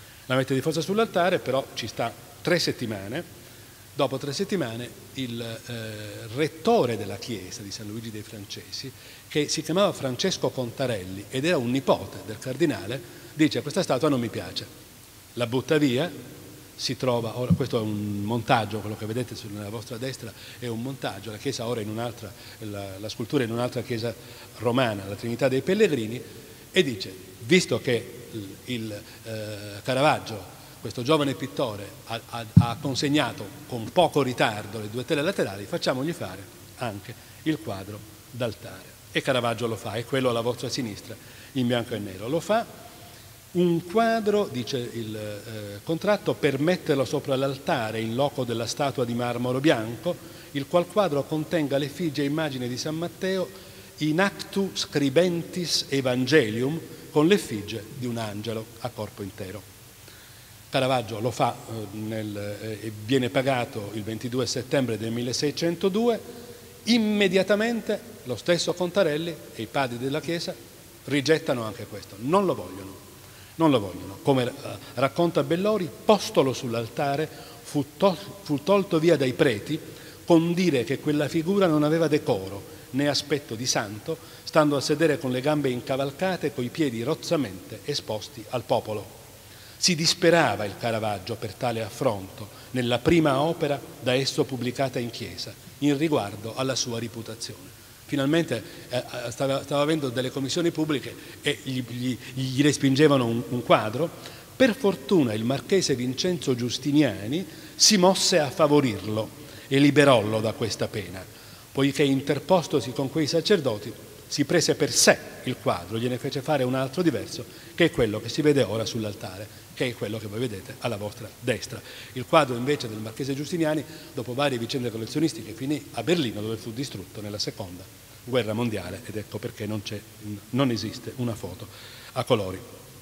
Però ci sta 3 settimane. Dopo 3 settimane il rettore della chiesa di San Luigi dei Francesi, che si chiamava Francesco Contarelli ed era un nipote del cardinale, dice: questa statua non mi piace, la butta via. Si trova, ora, questo è un montaggio, quello che vedete nella vostra destra è un montaggio, la chiesa ora è in un'altra, la scultura è in un'altra chiesa romana, la Trinità dei Pellegrini, e dice: visto che il Caravaggio, questo giovane pittore, ha consegnato con poco ritardo le 2 tele laterali, facciamogli fare anche il quadro d'altare. E Caravaggio lo fa, è quello alla vostra sinistra in bianco e nero, lo fa. Un quadro, dice il contratto, per metterlo sopra l'altare in loco della statua di marmoro bianco, il qual quadro contenga l'effigie e immagine di San Matteo in actu scribentis evangelium, con l'effigie di un angelo a corpo intero. Caravaggio lo fa e viene pagato il 22 settembre del 1602. Immediatamente lo stesso Contarelli e i padri della Chiesa rigettano anche questo, non lo vogliono. Come racconta Bellori, postolo sull'altare fu tolto via dai preti con dire che quella figura non aveva decoro né aspetto di santo, stando a sedere con le gambe incavalcate, coi piedi rozzamente esposti al popolo. Si disperava il Caravaggio per tale affronto nella prima opera da esso pubblicata in chiesa, in riguardo alla sua reputazione. finalmente stava avendo delle commissioni pubbliche e gli respingevano un quadro. Per fortuna il marchese Vincenzo Giustiniani si mosse a favorirlo e liberollo da questa pena, poiché interpostosi con quei sacerdoti si prese per sé il quadro, gliene fece fare un altro diverso, che è quello che si vede ora sull'altare, che è quello che voi vedete alla vostra destra. Il quadro invece del marchese Giustiniani, dopo varie vicende collezionistiche, finì a Berlino, dove fu distrutto nella seconda guerra mondiale, ed ecco perché non esiste una foto a colori.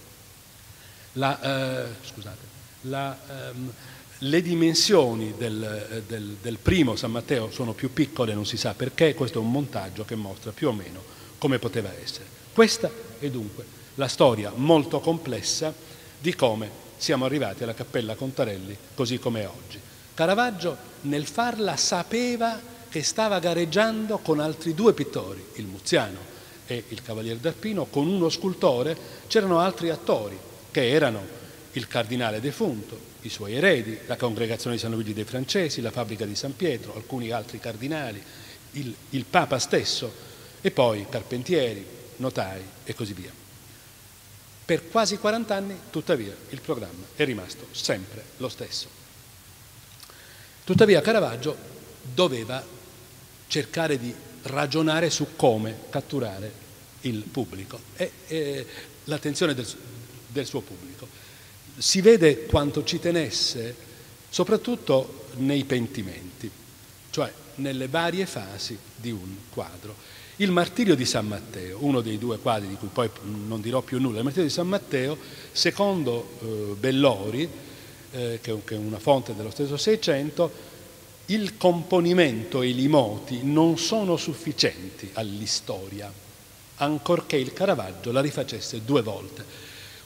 Le dimensioni del primo San Matteo sono più piccole, non si sa perché. Questo è un montaggio che mostra più o meno come poteva essere. Questa è dunque la storia molto complessa di come siamo arrivati alla Cappella Contarelli così come è oggi. Caravaggio nel farla sapeva che stava gareggiando con altri due pittori, il Muziano e il Cavalier d'Arpino, con uno scultore. C'erano altri attori che erano il cardinale defunto, i suoi eredi, la congregazione di San Luigi dei Francesi, la fabbrica di San Pietro, alcuni altri cardinali, il Papa stesso, e poi carpentieri, notai e così via. Per quasi 40 anni, tuttavia, il programma è rimasto sempre lo stesso. Tuttavia Caravaggio doveva cercare di ragionare su come catturare il pubblico e l'attenzione del suo pubblico. Si vede quanto ci tenesse soprattutto nei pentimenti, cioè nelle varie fasi di un quadro. Il Martirio di San Matteo, uno dei due quadri di cui poi non dirò più nulla, il Martirio di San Matteo, secondo Bellori, che è una fonte dello stesso Seicento, il componimento e i moti non sono sufficienti all'istoria, ancorché il Caravaggio la rifacesse 2 volte.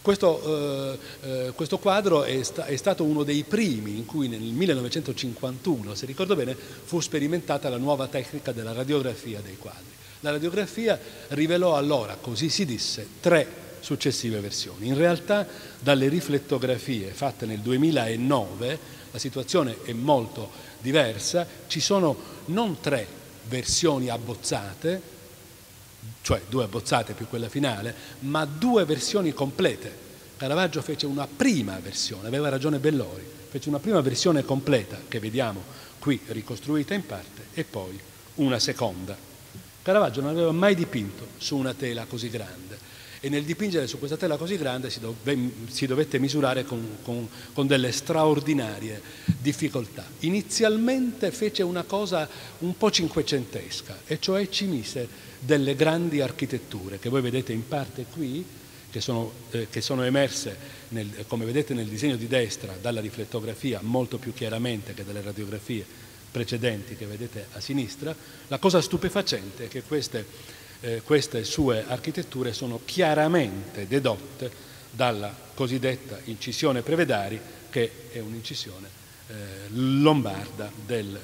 Questo quadro è stato uno dei primi in cui nel 1951, se ricordo bene, fu sperimentata la nuova tecnica della radiografia dei quadri. La radiografia rivelò allora, così si disse, 3 successive versioni. In realtà dalle riflettografie fatte nel 2009 la situazione è molto diversa, ci sono non 3 versioni abbozzate, cioè 2 abbozzate più quella finale, ma 2 versioni complete. Caravaggio fece una prima versione, aveva ragione Bellori, fece una prima versione completa che vediamo qui ricostruita in parte e poi una seconda. Caravaggio non aveva mai dipinto su una tela così grande e nel dipingere su questa tela così grande si dovette misurare con delle straordinarie difficoltà. Inizialmente fece una cosa un po' cinquecentesca, e cioè ci mise delle grandi architetture che voi vedete in parte qui, che sono emerse, come vedete nel disegno di destra, dalla riflettografia molto più chiaramente che dalle radiografie precedenti che vedete a sinistra. La cosa stupefacente è che queste sue architetture sono chiaramente dedotte dalla cosiddetta incisione Prevedari, che è un'incisione lombarda del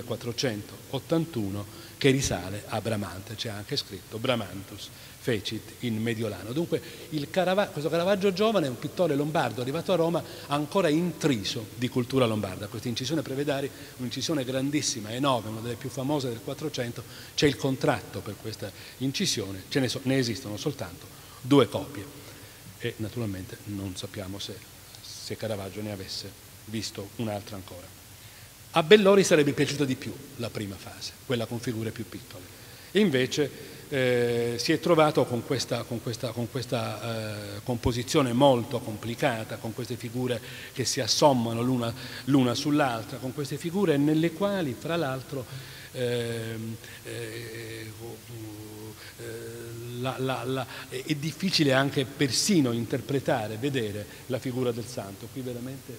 1481 che risale a Bramante. C'è anche scritto Bramantus fecit in Mediolano. Dunque questo Caravaggio giovane è un pittore lombardo arrivato a Roma ancora intriso di cultura lombarda. Questa incisione Prevedari, un'incisione grandissima, enorme, una delle più famose del 400, c'è il contratto per questa incisione, ne esistono soltanto 2 copie e naturalmente non sappiamo se Caravaggio ne avesse visto un'altra ancora. A Bellori sarebbe piaciuta di più la prima fase, quella con figure più piccole, e invece si è trovato con questa composizione molto complicata, con queste figure che si assommano l'una sull'altra, con queste figure nelle quali, fra l'altro, è difficile anche persino interpretare, vedere la figura del santo. Qui veramente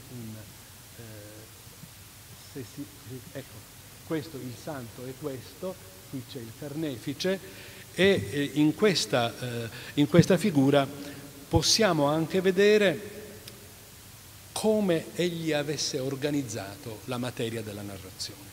ecco, questo, il santo è questo, qui c'è il carnefice, e in questa figura possiamo anche vedere come egli avesse organizzato la materia della narrazione.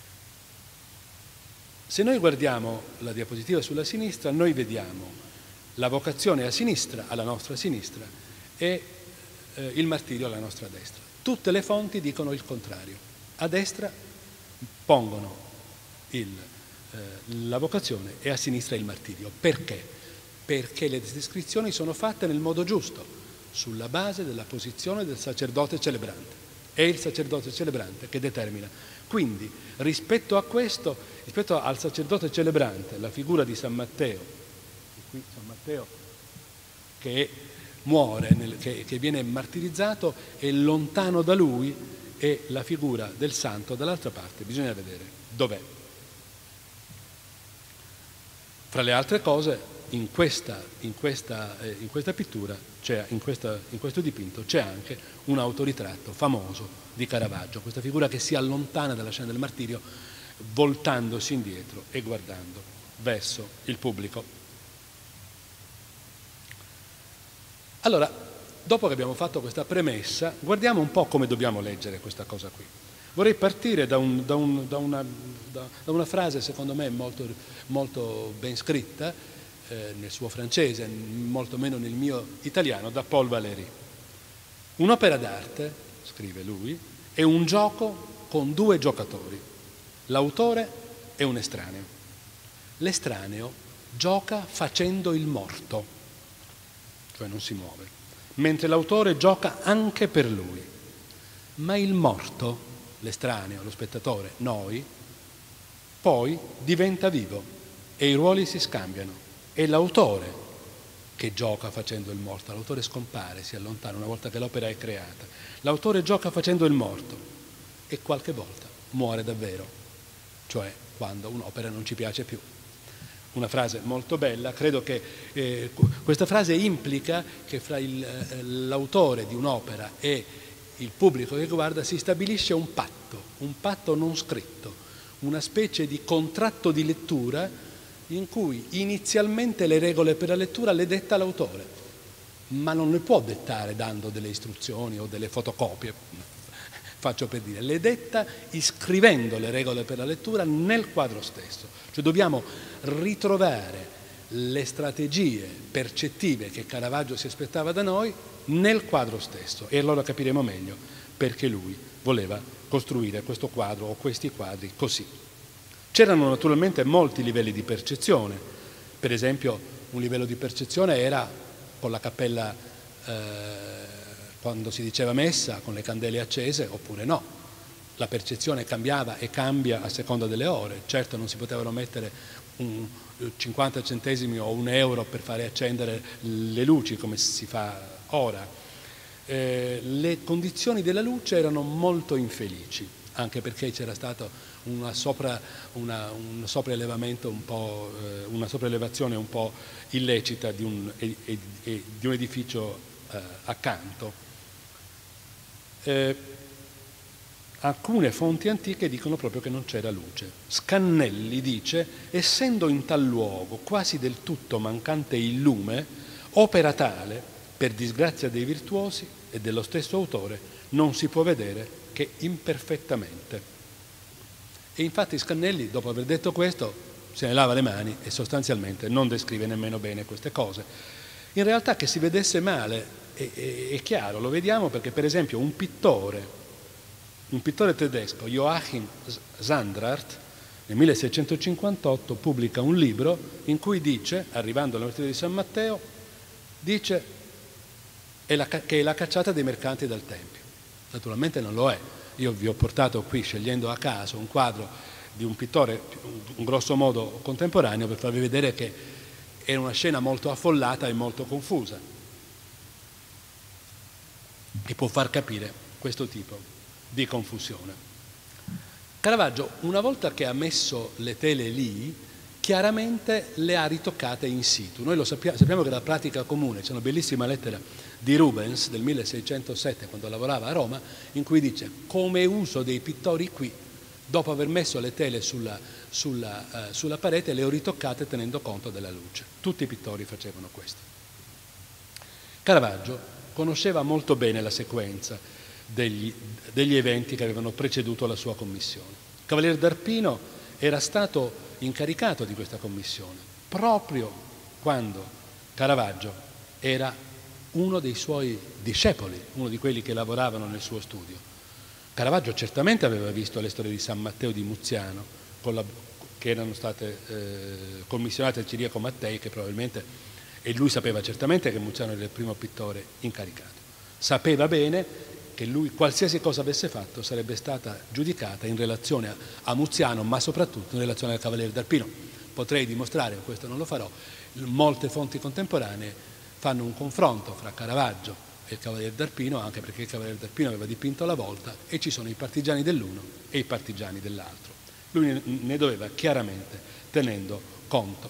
Se noi guardiamo la diapositiva sulla sinistra, noi vediamo la vocazione a sinistra, alla nostra sinistra, e il martirio alla nostra destra. Tutte le fonti dicono il contrario. A destra pongono la vocazione e a sinistra il martirio. Perché? Perché le descrizioni sono fatte nel modo giusto, sulla base della posizione del sacerdote celebrante. È il sacerdote celebrante che determina. Quindi, rispetto a questo, rispetto al sacerdote celebrante, la figura di San Matteo, e qui San Matteo che muore, che viene martirizzato, è lontano da lui, e la figura del santo dall'altra parte bisogna vedere dov'è. Fra le altre cose, in questa pittura, in questo dipinto, c'è anche un autoritratto famoso di Caravaggio, questa figura che si allontana dalla scena del martirio, voltandosi indietro e guardando verso il pubblico. Allora, dopo che abbiamo fatto questa premessa, guardiamo un po' come dobbiamo leggere questa cosa qui. Vorrei partire da una frase, secondo me, molto, molto ben scritta, nel suo francese, molto meno nel mio italiano, da Paul Valéry. Un'opera d'arte, scrive lui, è un gioco con due giocatori, l'autore e un estraneo. L'estraneo gioca facendo il morto, cioè non si muove, mentre l'autore gioca anche per lui. Ma il morto, l'estraneo, lo spettatore, noi, poi diventa vivo e i ruoli si scambiano. È l'autore che gioca facendo il morto, l'autore scompare, si allontana una volta che l'opera è creata. L'autore gioca facendo il morto e qualche volta muore davvero, cioè quando un'opera non ci piace più. Una frase molto bella, credo che questa frase implica che fra l'autore di un'opera e il pubblico che guarda si stabilisce un patto non scritto, una specie di contratto di lettura in cui inizialmente le regole per la lettura le detta l'autore, ma non le può dettare dando delle istruzioni o delle fotocopie, faccio per dire, le detta iscrivendo le regole per la lettura nel quadro stesso. Cioè dobbiamo ritrovare le strategie percettive che Caravaggio si aspettava da noi nel quadro stesso, e allora capiremo meglio perché lui voleva costruire questo quadro o questi quadri così. C'erano naturalmente molti livelli di percezione. Per esempio, un livello di percezione era con la cappella quando si diceva messa, con le candele accese, oppure no. La percezione cambiava e cambia a seconda delle ore. Certo non si potevano mettere 50 centesimi o €1 per fare accendere le luci come si fa ora. Le condizioni della luce erano molto infelici, anche perché c'era stato una sopraelevazione un po' illecita di un edificio accanto. Alcune fonti antiche dicono proprio che non c'era luce. Scannelli dice: essendo in tal luogo quasi del tutto mancante il lume, opera tale, per disgrazia dei virtuosi e dello stesso autore, non si può vedere che imperfettamente. E infatti Scannelli, dopo aver detto questo, se ne lava le mani e sostanzialmente non descrive nemmeno bene queste cose. In realtà che si vedesse male è chiaro, lo vediamo perché per esempio un pittore tedesco, Joachim Sandrart, nel 1658 pubblica un libro in cui dice, arrivando alla martirio di San Matteo, dice che è la cacciata dei mercanti dal Tempio. Naturalmente non lo è. Io vi ho portato qui, scegliendo a caso, un quadro di un pittore, in grosso modo contemporaneo, per farvi vedere che è una scena molto affollata e molto confusa, e può far capire questo tipo di confusione. Caravaggio, una volta che ha messo le tele lì, chiaramente le ha ritoccate in situ. Noi lo sappiamo che la pratica comune, c'è una bellissima lettera di Rubens del 1607, quando lavorava a Roma, in cui dice: come uso dei pittori qui, dopo aver messo le tele sulla parete, le ho ritoccate tenendo conto della luce. Tutti i pittori facevano questo. Caravaggio conosceva molto bene la sequenza degli eventi che avevano preceduto la sua commissione. Cavalier d'Arpino era stato incaricato di questa commissione proprio quando Caravaggio era uno dei suoi discepoli, uno di quelli che lavoravano nel suo studio. Caravaggio certamente aveva visto le storie di San Matteo di Muziano che erano state commissionate a Ciriaco Mattei, che probabilmente, e lui sapeva certamente che Muziano era il primo pittore incaricato. Sapeva bene che lui, qualsiasi cosa avesse fatto, sarebbe stata giudicata in relazione a Muziano, ma soprattutto in relazione al Cavaliere d'Arpino. Potrei dimostrare, questo non lo farò, molte fonti contemporanee fanno un confronto fra Caravaggio e il Cavaliere d'Arpino, anche perché il Cavaliere d'Arpino aveva dipinto la volta e ci sono i partigiani dell'uno e i partigiani dell'altro. Lui ne doveva chiaramente tener conto.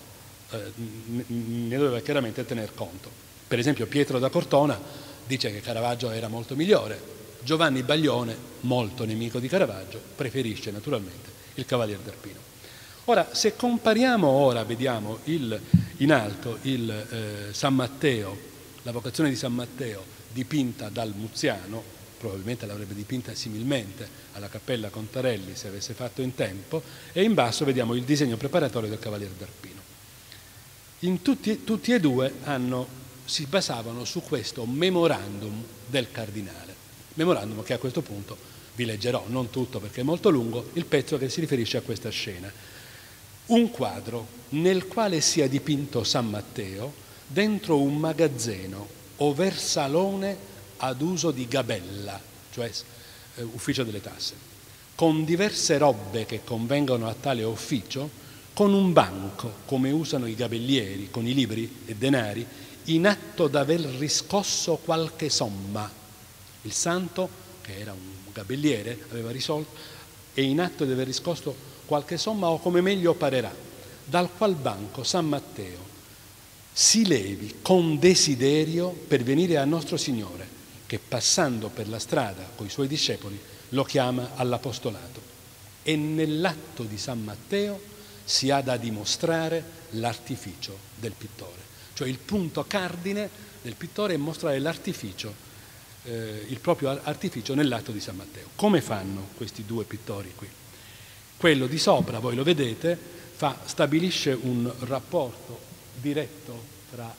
Per esempio Pietro da Cortona dice che Caravaggio era molto migliore. Giovanni Baglione, molto nemico di Caravaggio, preferisce naturalmente il Cavaliere d'Arpino. Ora, se compariamo vediamo in alto il San Matteo, la vocazione di San Matteo dipinta dal Muziano, probabilmente l'avrebbe dipinta similmente alla Cappella Contarelli se avesse fatto in tempo, e in basso vediamo il disegno preparatorio del Cavaliere d'Arpino. Tutti e due si basavano su questo memorandum del cardinale, memorandum che a questo punto vi leggerò, non tutto perché è molto lungo, il pezzo che si riferisce a questa scena. Un quadro nel quale sia dipinto San Matteo dentro un magazzino o versalone ad uso di gabella, cioè ufficio delle tasse, con diverse robbe che convengono a tale ufficio, con un banco, come usano i gabellieri, con i libri e denari, in atto d'aver riscosso qualche somma. Il santo, che era un gabelliere, aveva risolto, e in atto di aver riscosso qualche somma, o come meglio parerà, dal qual banco San Matteo si levi con desiderio per venire a nostro Signore, che passando per la strada coi suoi discepoli lo chiama all'apostolato. E nell'atto di San Matteo si ha da dimostrare l'artificio del pittore. Cioè il punto cardine del pittore è mostrare l'artificio, il proprio artificio nell'atto di San Matteo. Come fanno questi due pittori qui? Quello di sopra, voi lo vedete, stabilisce un rapporto diretto tra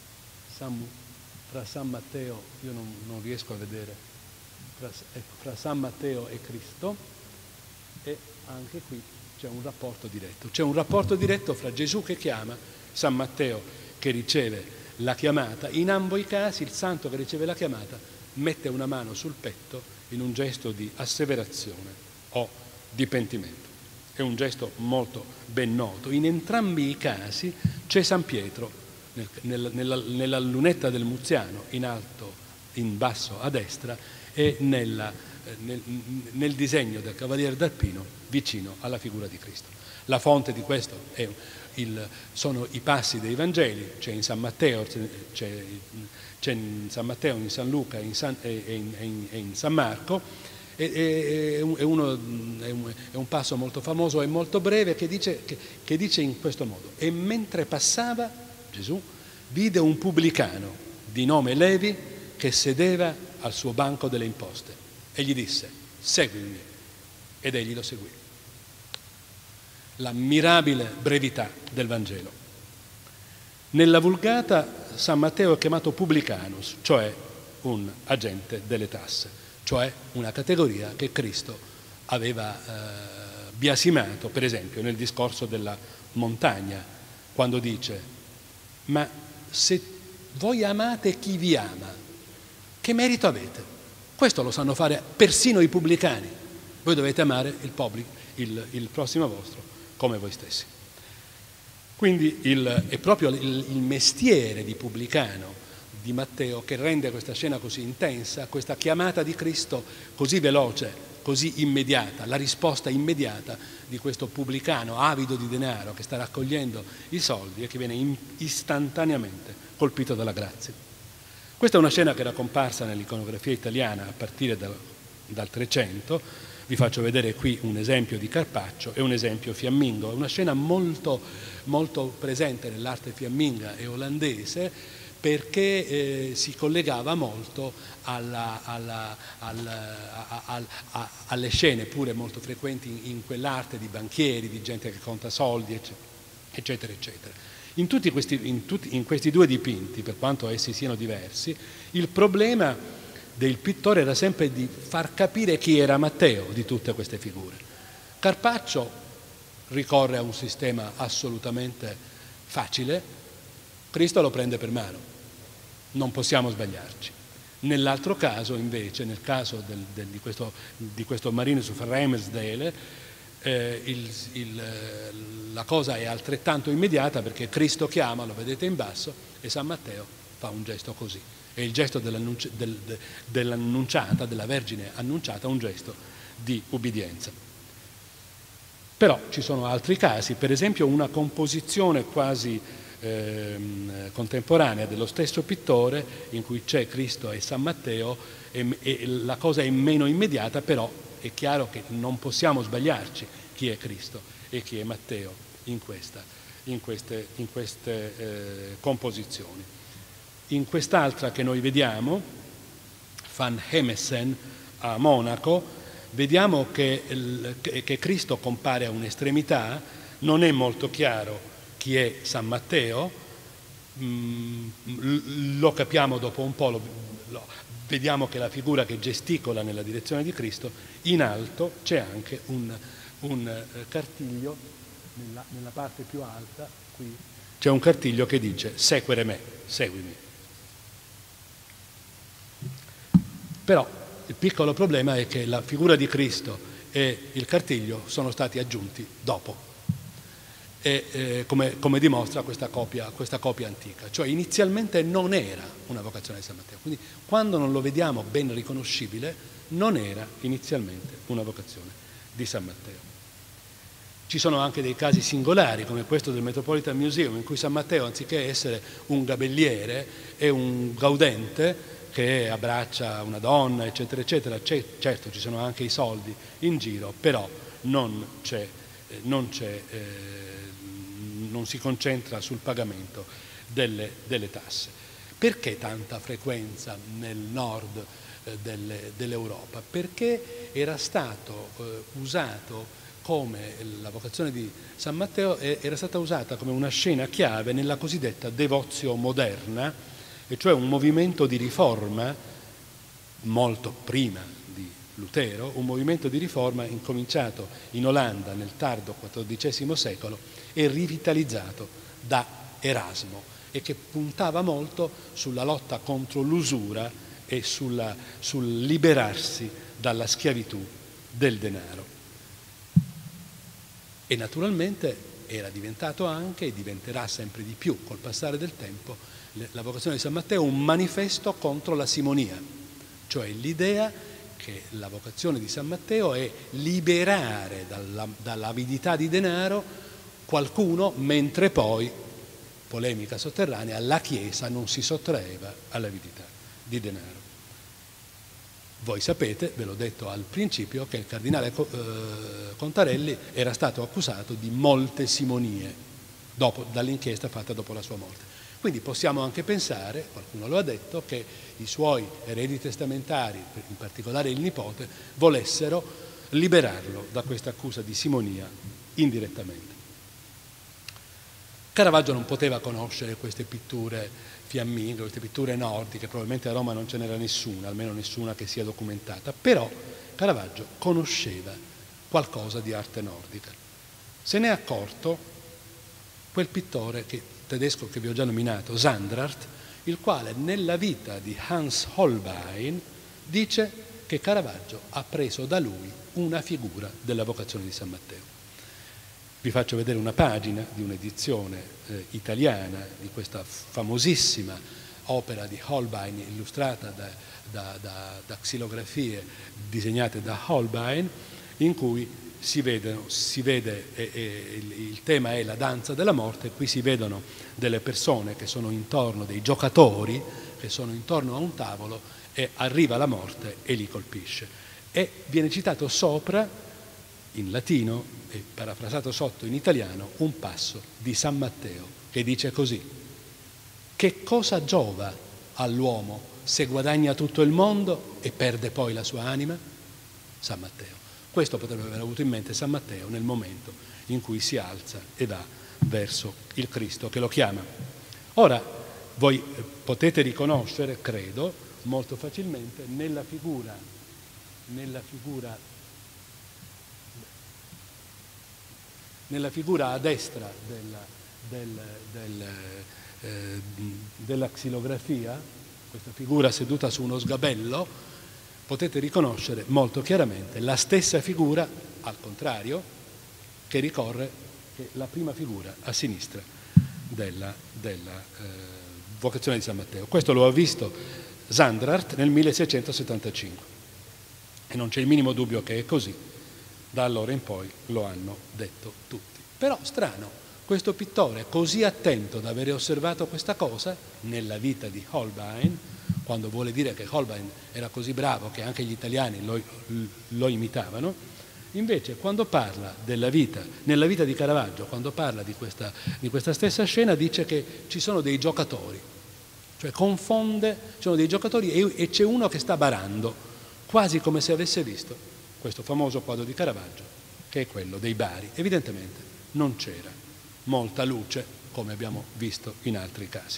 San Matteo, io non riesco a vedere, fra San Matteo e Cristo, e anche qui c'è un rapporto diretto. C'è un rapporto diretto fra Gesù che chiama, San Matteo che riceve la chiamata. In ambo i casi il santo che riceve la chiamata mette una mano sul petto in un gesto di asseverazione o di pentimento. È un gesto molto ben noto. In entrambi i casi c'è San Pietro nella lunetta del Muziano, in alto, in basso a destra, e nel disegno del Cavaliere d'Arpino vicino alla figura di Cristo. La fonte di questo sono i passi dei Vangeli, c'è in San Matteo, in San Luca e in San Marco. È un passo molto famoso e molto breve che dice in questo modo: e mentre passava Gesù vide un pubblicano di nome Levi che sedeva al suo banco delle imposte e gli disse: seguimi, ed egli lo seguì. L'ammirabile brevità del Vangelo. Nella Vulgata San Matteo è chiamato publicanus, cioè un agente delle tasse, cioè una categoria che Cristo aveva biasimato, per esempio nel discorso della montagna, quando dice: ma se voi amate chi vi ama, che merito avete? Questo lo sanno fare persino i pubblicani. Voi dovete amare il prossimo vostro come voi stessi. Quindi è proprio il mestiere di pubblicano di Matteo che rende questa scena così intensa, questa chiamata di Cristo così veloce, così immediata, la risposta immediata di questo pubblicano avido di denaro che sta raccogliendo i soldi e che viene istantaneamente colpito dalla grazia. Questa è una scena che era comparsa nell'iconografia italiana a partire dal 300. Vi faccio vedere qui un esempio di Carpaccio e un esempio fiammingo. È una scena molto, molto presente nell'arte fiamminga e olandese, perché si collegava molto alle scene pure molto frequenti in quell'arte di banchieri, di gente che conta soldi, eccetera, eccetera. In questi due dipinti, per quanto essi siano diversi, il problema del pittore era sempre di far capire chi era Matteo di tutte queste figure. Carpaccio ricorre a un sistema assolutamente facile, Cristo lo prende per mano, non possiamo sbagliarci. Nell'altro caso invece, nel caso di questo Marinus of Ramsdale, la cosa è altrettanto immediata, perché Cristo chiama, lo vedete in basso, e San Matteo fa un gesto così. È il gesto dell'annunciata, della Vergine annunciata, un gesto di ubbidienza. Però ci sono altri casi, per esempio una composizione quasi contemporanea dello stesso pittore, in cui c'è Cristo e San Matteo, e la cosa è meno immediata, però è chiaro che non possiamo sbagliarci chi è Cristo e chi è Matteo in queste composizioni. In quest'altra che noi vediamo, Van Hemesen a Monaco, vediamo che Cristo compare a un'estremità, non è molto chiaro chi è San Matteo, lo capiamo dopo un po', vediamo che la figura che gesticola nella direzione di Cristo, in alto c'è anche un cartiglio, nella parte più alta, qui c'è un cartiglio che dice "Sequere me", seguimi. Però il piccolo problema è che la figura di Cristo e il cartiglio sono stati aggiunti dopo, come dimostra questa copia antica. Cioè inizialmente non era una vocazione di San Matteo, quindi quando non lo vediamo ben riconoscibile non era inizialmente una vocazione di San Matteo. Ci sono anche dei casi singolari, come questo del Metropolitan Museum, in cui San Matteo, anziché essere un gabelliere, è un gaudente che abbraccia una donna, eccetera, eccetera. Certo, ci sono anche i soldi in giro, però non si concentra sul pagamento delle tasse. Perché tanta frequenza nel nord dell'Europa? Perché era stato usato come la vocazione di San Matteo era stata usata come una scena chiave nella cosiddetta devozio moderna, e cioè un movimento di riforma molto prima di Lutero, un movimento di riforma incominciato in Olanda nel tardo XIV secolo e rivitalizzato da Erasmo, e che puntava molto sulla lotta contro l'usura e sul liberarsi dalla schiavitù del denaro. E naturalmente era diventato anche, e diventerà sempre di più col passare del tempo, la vocazione di San Matteo un manifesto contro la simonia, cioè l'idea che la vocazione di San Matteo è liberare dall'avidità di denaro qualcuno, mentre poi, polemica sotterranea, la Chiesa non si sottraeva all'avidità di denaro. Voi sapete, ve l'ho detto al principio, che il cardinale Contarelli era stato accusato di molte simonie dall'inchiesta fatta dopo la sua morte. Quindi possiamo anche pensare, qualcuno lo ha detto, che i suoi eredi testamentari, in particolare il nipote, volessero liberarlo da questa accusa di simonia indirettamente. Caravaggio non poteva conoscere queste pitture fiamminghe, queste pitture nordiche, probabilmente a Roma non ce n'era nessuna, almeno nessuna che sia documentata, però Caravaggio conosceva qualcosa di arte nordica. Se n'è accorto quel pittore tedesco che vi ho già nominato, Sandrart, il quale nella vita di Hans Holbein dice che Caravaggio ha preso da lui una figura della vocazione di San Matteo. Vi faccio vedere una pagina di un'edizione italiana di questa famosissima opera di Holbein, illustrata da xilografie disegnate da Holbein, in cui si vede, il tema è la danza della morte. Qui si vedono delle persone che sono intorno, dei giocatori che sono intorno a un tavolo, e arriva la morte e li colpisce. E viene citato sopra, in latino, e parafrasato sotto in italiano, un passo di San Matteo che dice così: che cosa giova all'uomo se guadagna tutto il mondo e perde poi la sua anima? San Matteo. Questo potrebbe aver avuto in mente San Matteo nel momento in cui si alza e va verso il Cristo che lo chiama. Ora, voi potete riconoscere, credo, molto facilmente nella figura nella figura a destra della xilografia, questa figura seduta su uno sgabello, potete riconoscere molto chiaramente la stessa figura, al contrario, che ricorre la prima figura a sinistra della vocazione di San Matteo. Questo lo ha visto Sandrart nel 1675 e non c'è il minimo dubbio che è così. Da allora in poi lo hanno detto tutti. Però strano, questo pittore così attento ad avere osservato questa cosa nella vita di Holbein, quando vuole dire che Holbein era così bravo che anche gli italiani lo imitavano, invece quando parla della vita, nella vita di Caravaggio, quando parla di questa stessa scena, dice che ci sono dei giocatori, cioè confonde, ci sono dei giocatori e c'è uno che sta barando, quasi come se avesse visto questo famoso quadro di Caravaggio, che è quello dei bari. Evidentemente non c'era molta luce, come abbiamo visto in altri casi.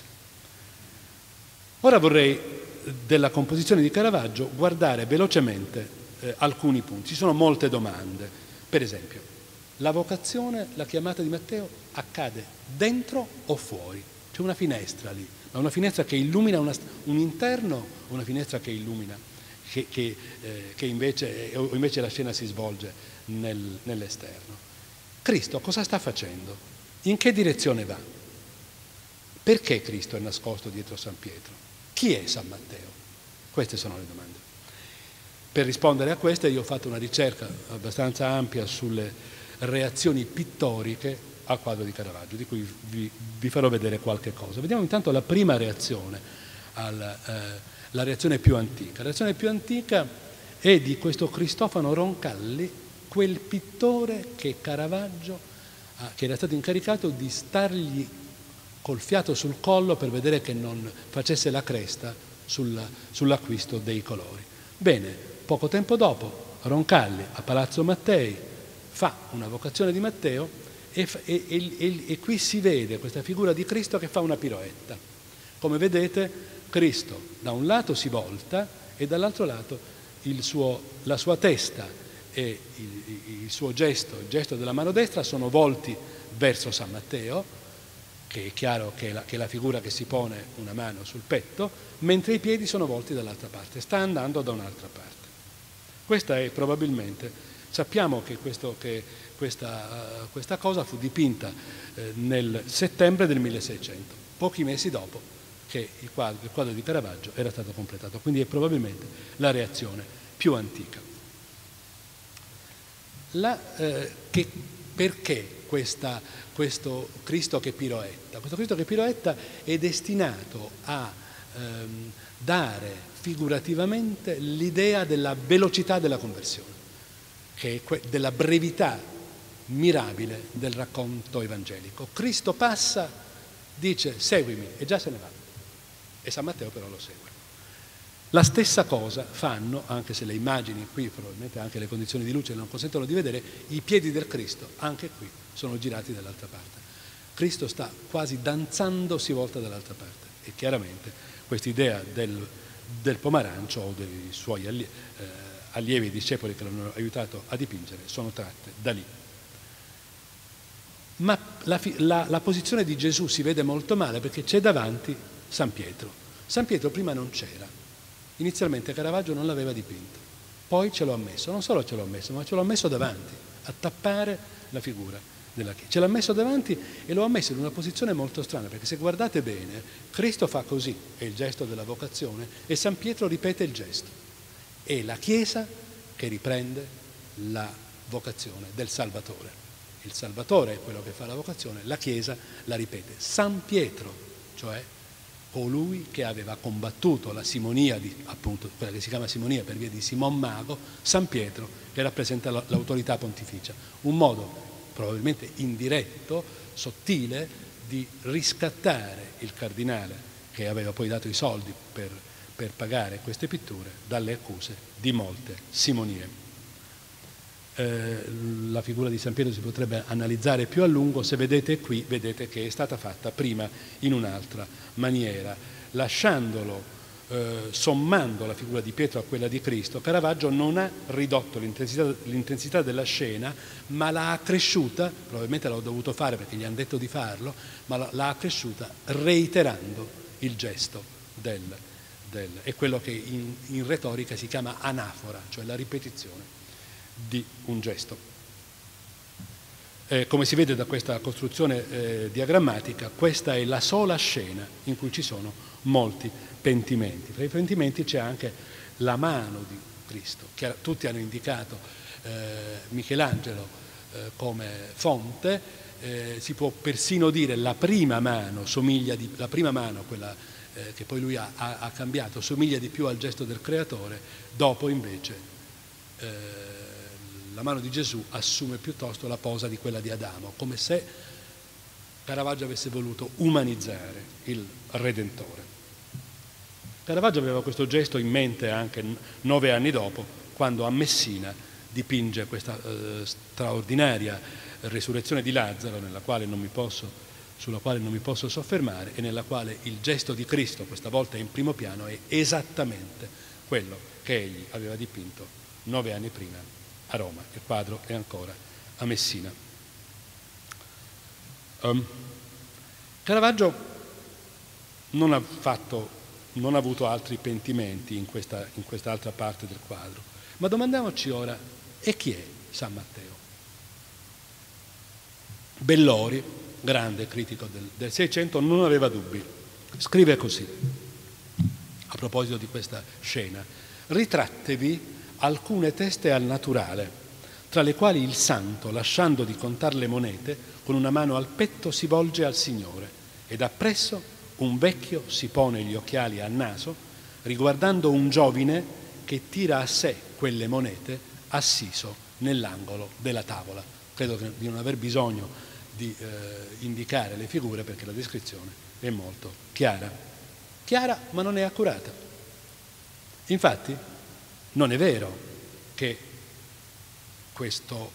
Ora vorrei, della composizione di Caravaggio, guardare velocemente alcuni punti. Ci sono molte domande. Per esempio, la vocazione, la chiamata di Matteo, accade dentro o fuori? C'è una finestra lì, ma una finestra che illumina un interno o una finestra che illumina, che invece la scena si svolge nell'esterno? Cristo cosa sta facendo? In che direzione va? Perché Cristo è nascosto dietro San Pietro? Chi è San Matteo? Queste sono le domande. Per rispondere a queste io ho fatto una ricerca abbastanza ampia sulle reazioni pittoriche al quadro di Caravaggio, di cui vi farò vedere qualche cosa. Vediamo intanto la prima reazione, la reazione più antica. La reazione più antica è di questo Cristofano Roncalli, quel pittore che Caravaggio, che era stato incaricato di stargli col fiato sul collo per vedere che non facesse la cresta sull'acquisto dei colori. Bene, poco tempo dopo Roncalli a Palazzo Mattei fa una vocazione di Matteo e qui si vede questa figura di Cristo che fa una piroetta. Come vedete, Cristo da un lato si volta e dall'altro lato la sua testa e il suo gesto, il gesto della mano destra sono volti verso San Matteo, che è chiaro che è la figura che si pone una mano sul petto, mentre i piedi sono volti dall'altra parte, sta andando da un'altra parte. Questa è probabilmente, sappiamo che questa cosa fu dipinta nel settembre del 1600, pochi mesi dopo che il quadro di Caravaggio era stato completato, quindi è probabilmente la reazione più antica. Perché questo Cristo che piroetta? Questo Cristo che piroetta è destinato a dare figurativamente l'idea della velocità della conversione, che è della brevità mirabile del racconto evangelico. Cristo passa, dice seguimi e già se ne va, e San Matteo però lo segue. La stessa cosa fanno, anche se le immagini qui, probabilmente anche le condizioni di luce non consentono di vedere, i piedi del Cristo, anche qui sono girati dall'altra parte. Cristo sta quasi danzando, si volta dall'altra parte, e chiaramente quest'idea del pomarancio o dei suoi allievi discepoli che l'hanno aiutato a dipingere sono tratte da lì. Ma la posizione di Gesù si vede molto male perché c'è davanti San Pietro. San Pietro prima non c'era. Inizialmente Caravaggio non l'aveva dipinto, poi ce l'ho ammesso, non solo ce l'ho ammesso, ma ce l'ho messo davanti, a tappare la figura della Chiesa. Ce l'ha messo davanti e lo ha messo in una posizione molto strana, perché se guardate bene, Cristo fa così, è il gesto della vocazione, e San Pietro ripete il gesto. È la Chiesa che riprende la vocazione del Salvatore. Il Salvatore è quello che fa la vocazione, la Chiesa la ripete. San Pietro, cioè colui che aveva combattuto la simonia, appunto quella che si chiama simonia per via di Simon Mago, San Pietro che rappresenta l'autorità pontificia, un modo probabilmente indiretto, sottile, di riscattare il cardinale che aveva poi dato i soldi per pagare queste pitture dalle accuse di molte simonie. La figura di San Pietro si potrebbe analizzare più a lungo. Se vedete qui, vedete che è stata fatta prima in un'altra maniera, lasciandolo sommando la figura di Pietro a quella di Cristo, Caravaggio non ha ridotto l'intensità della scena, ma l'ha accresciuta, probabilmente l'ho dovuto fare perché gli hanno detto di farlo, ma l'ha accresciuta reiterando il gesto è quello che in retorica si chiama anafora, cioè la ripetizione di un gesto. Come si vede da questa costruzione diagrammatica, questa è la sola scena in cui ci sono molti pentimenti. Tra i pentimenti c'è anche la mano di Cristo, che tutti hanno indicato Michelangelo come fonte, si può persino dire la prima mano, quella che poi lui ha cambiato, somiglia di più al gesto del creatore, dopo invece la mano di Gesù assume piuttosto la posa di quella di Adamo, come se Caravaggio avesse voluto umanizzare il Redentore. Caravaggio aveva questo gesto in mente anche 9 anni dopo, quando a Messina dipinge questa straordinaria resurrezione di Lazzaro, sulla quale non mi posso soffermare, e nella quale il gesto di Cristo, questa volta in primo piano, è esattamente quello che egli aveva dipinto 9 anni prima a Roma. Il quadro è ancora a Messina. Caravaggio non ha avuto altri pentimenti in quest'altra parte del quadro, ma domandiamoci ora: e chi è San Matteo? Bellori, grande critico del Seicento, non aveva dubbi. Scrive così, a proposito di questa scena: ritrattevi alcune teste al naturale, tra le quali il santo, lasciando di contar le monete, con una mano al petto si volge al Signore, ed appresso un vecchio si pone gli occhiali al naso, riguardando un giovine che tira a sé quelle monete assiso nell'angolo della tavola. Credo di non aver bisogno di indicare le figure, perché la descrizione è molto chiara, ma non è accurata. Infatti non è vero che questa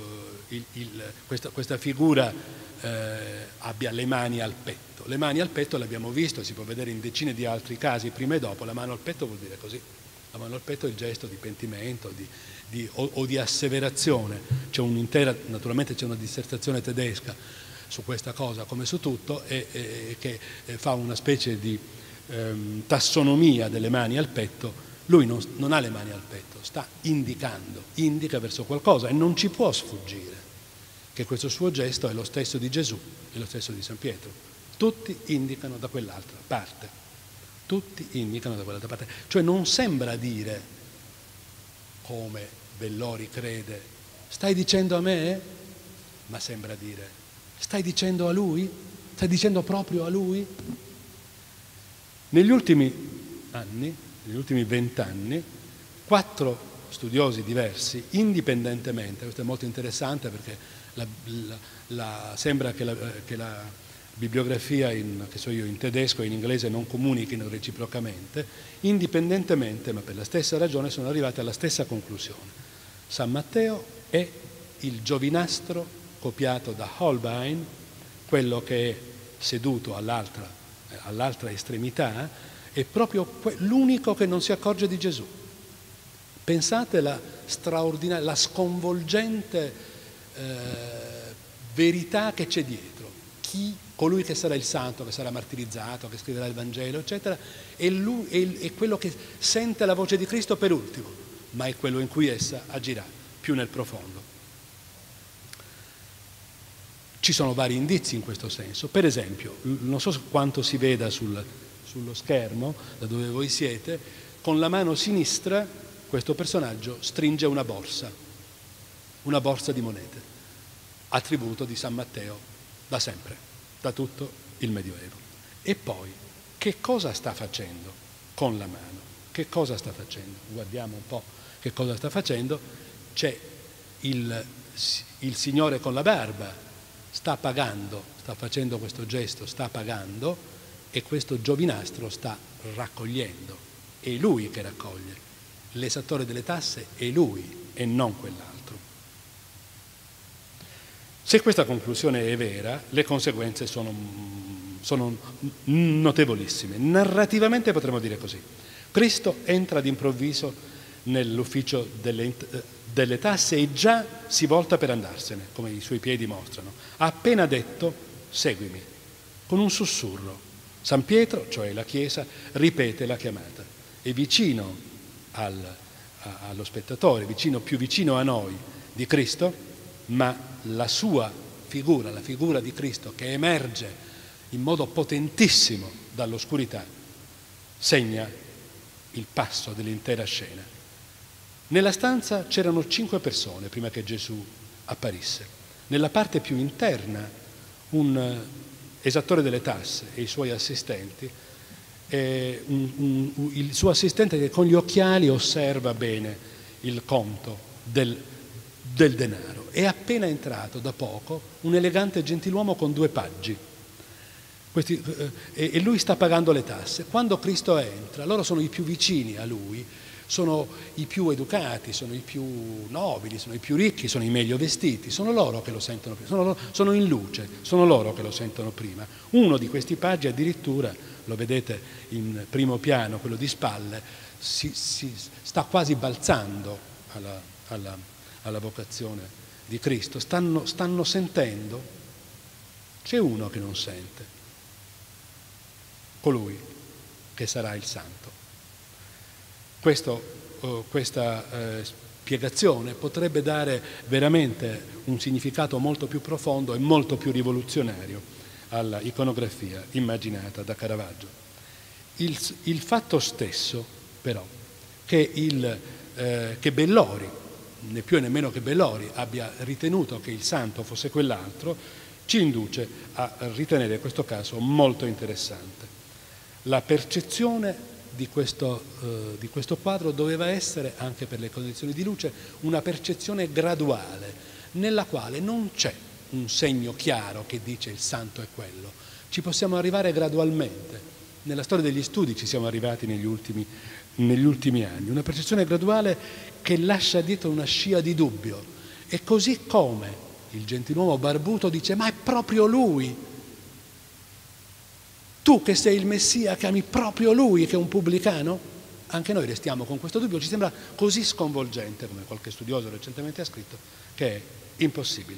figura abbia le mani al petto. Le mani al petto le abbiamo visto, si può vedere in decine di altri casi, prima e dopo. La mano al petto vuol dire così. La mano al petto è il gesto di pentimento o di asseverazione. Naturalmente c'è una dissertazione tedesca su questa cosa, come su tutto, che fa una specie di tassonomia delle mani al petto. Lui non ha le mani al petto, sta indica verso qualcosa, e non ci può sfuggire che questo suo gesto è lo stesso di Gesù e lo stesso di San Pietro. Tutti indicano da quell'altra parte. Cioè non sembra dire, come Bellori crede, stai dicendo a me? Ma sembra dire, stai dicendo a lui? Stai dicendo proprio a lui? Negli ultimi 20 anni, 4 studiosi diversi, indipendentemente, questo è molto interessante perché sembra che la bibliografia in tedesco e in inglese non comunichino reciprocamente, indipendentemente, ma per la stessa ragione, sono arrivati alla stessa conclusione. San Matteo è il giovinastro copiato da Holbein, quello che è seduto all'altra estremità, è proprio l'unico che non si accorge di Gesù. Pensate la straordinaria, la sconvolgente verità che c'è dietro. Colui che sarà il santo, che sarà martirizzato, che scriverà il Vangelo, eccetera, è quello che sente la voce di Cristo per ultimo, ma è quello in cui essa agirà più nel profondo. Ci sono vari indizi in questo senso. Per esempio, non so quanto si veda sullo schermo, da dove voi siete, con la mano sinistra questo personaggio stringe una borsa di monete, attributo di San Matteo da sempre, da tutto il Medioevo. E poi, che cosa sta facendo con la mano? Che cosa sta facendo? Guardiamo un po' che cosa sta facendo. C'è il signore con la barba, sta pagando, sta facendo questo gesto, sta pagando, e questo giovinastro sta raccogliendo. È lui che raccoglie. L'esattore delle tasse è lui e non quell'altro. Se questa conclusione è vera, le conseguenze sono notevolissime. Narrativamente potremmo dire così. Cristo entra d'improvviso nell'ufficio delle tasse e già si volta per andarsene, come i suoi piedi mostrano. Ha appena detto seguimi, con un sussurro. San Pietro, cioè la Chiesa, ripete la chiamata. È vicino allo spettatore, più vicino a noi di Cristo, ma la sua figura, la figura di Cristo che emerge in modo potentissimo dall'oscurità, segna il passo dell'intera scena. Nella stanza c'erano 5 persone prima che Gesù apparisse. Nella parte più interna un esattore delle tasse e i suoi assistenti, il suo assistente che con gli occhiali osserva bene il conto del denaro. È appena entrato da poco un elegante gentiluomo con 2 paggi. E lui sta pagando le tasse. Quando Cristo entra, loro sono i più vicini a lui, sono i più educati, sono i più nobili, sono i più ricchi, sono i meglio vestiti, sono loro che lo sentono prima, sono in luce, sono loro che lo sentono prima. Uno di questi paggi addirittura, lo vedete in primo piano, quello di spalle, si sta quasi balzando alla vocazione di Cristo. Stanno sentendo. C'è uno che non sente, colui che sarà il Santo. Questa spiegazione potrebbe dare veramente un significato molto più profondo e molto più rivoluzionario alla iconografia immaginata da Caravaggio. Il fatto stesso, però, che Bellori, né più e nemmeno che Bellori, abbia ritenuto che il santo fosse quell'altro, ci induce a ritenere questo caso molto interessante. La percezione di questo quadro doveva essere, anche per le condizioni di luce, una percezione graduale, nella quale non c'è un segno chiaro che dice il santo è quello. Ci possiamo arrivare gradualmente. Nella storia degli studi ci siamo arrivati negli ultimi anni. Una percezione graduale che lascia dietro una scia di dubbio. E così come il gentiluomo barbuto dice: ma è proprio lui! Tu che sei il Messia, che ami proprio lui, che è un pubblicano? Anche noi restiamo con questo dubbio, ci sembra così sconvolgente, come qualche studioso recentemente ha scritto, che è impossibile.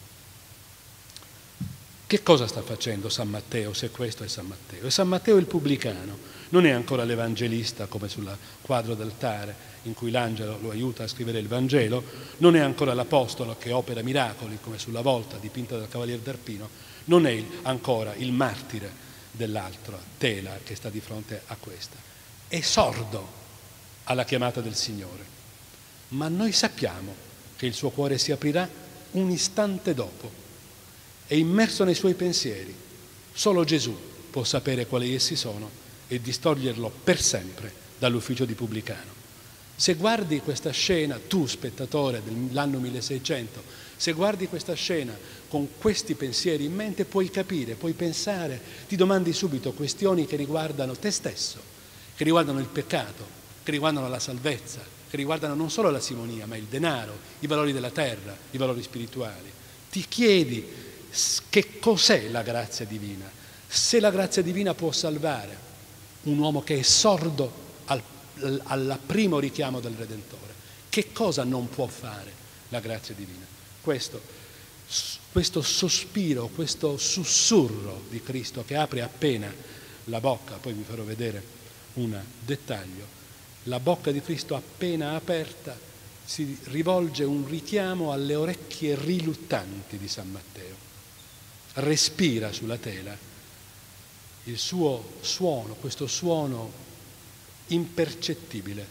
Che cosa sta facendo San Matteo, se questo è San Matteo? E San Matteo è il pubblicano, non è ancora l'evangelista come sul quadro d'altare in cui l'angelo lo aiuta a scrivere il Vangelo, non è ancora l'apostolo che opera miracoli come sulla volta dipinta dal Cavalier d'Arpino, non è ancora il martire dell'altra tela che sta di fronte a questa. È sordo alla chiamata del Signore, ma noi sappiamo che il suo cuore si aprirà un istante dopo. È immerso nei suoi pensieri. Solo Gesù può sapere quali essi sono e distoglierlo per sempre dall'ufficio di pubblicano. Se guardi questa scena, tu spettatore dell'anno 1600, se guardi questa scena con questi pensieri in mente, puoi capire, puoi pensare, ti domandi subito questioni che riguardano te stesso, che riguardano il peccato, che riguardano la salvezza, che riguardano non solo la simonia, ma il denaro, i valori della terra, i valori spirituali. Ti chiedi che cos'è la grazia divina, se la grazia divina può salvare un uomo che è sordo al primo richiamo del Redentore. Che cosa non può fare la grazia divina? Questo sospiro, questo sussurro di Cristo che apre appena la bocca, poi vi farò vedere un dettaglio, la bocca di Cristo appena aperta si rivolge un richiamo alle orecchie riluttanti di San Matteo. Respira sulla tela il suo suono, questo suono impercettibile,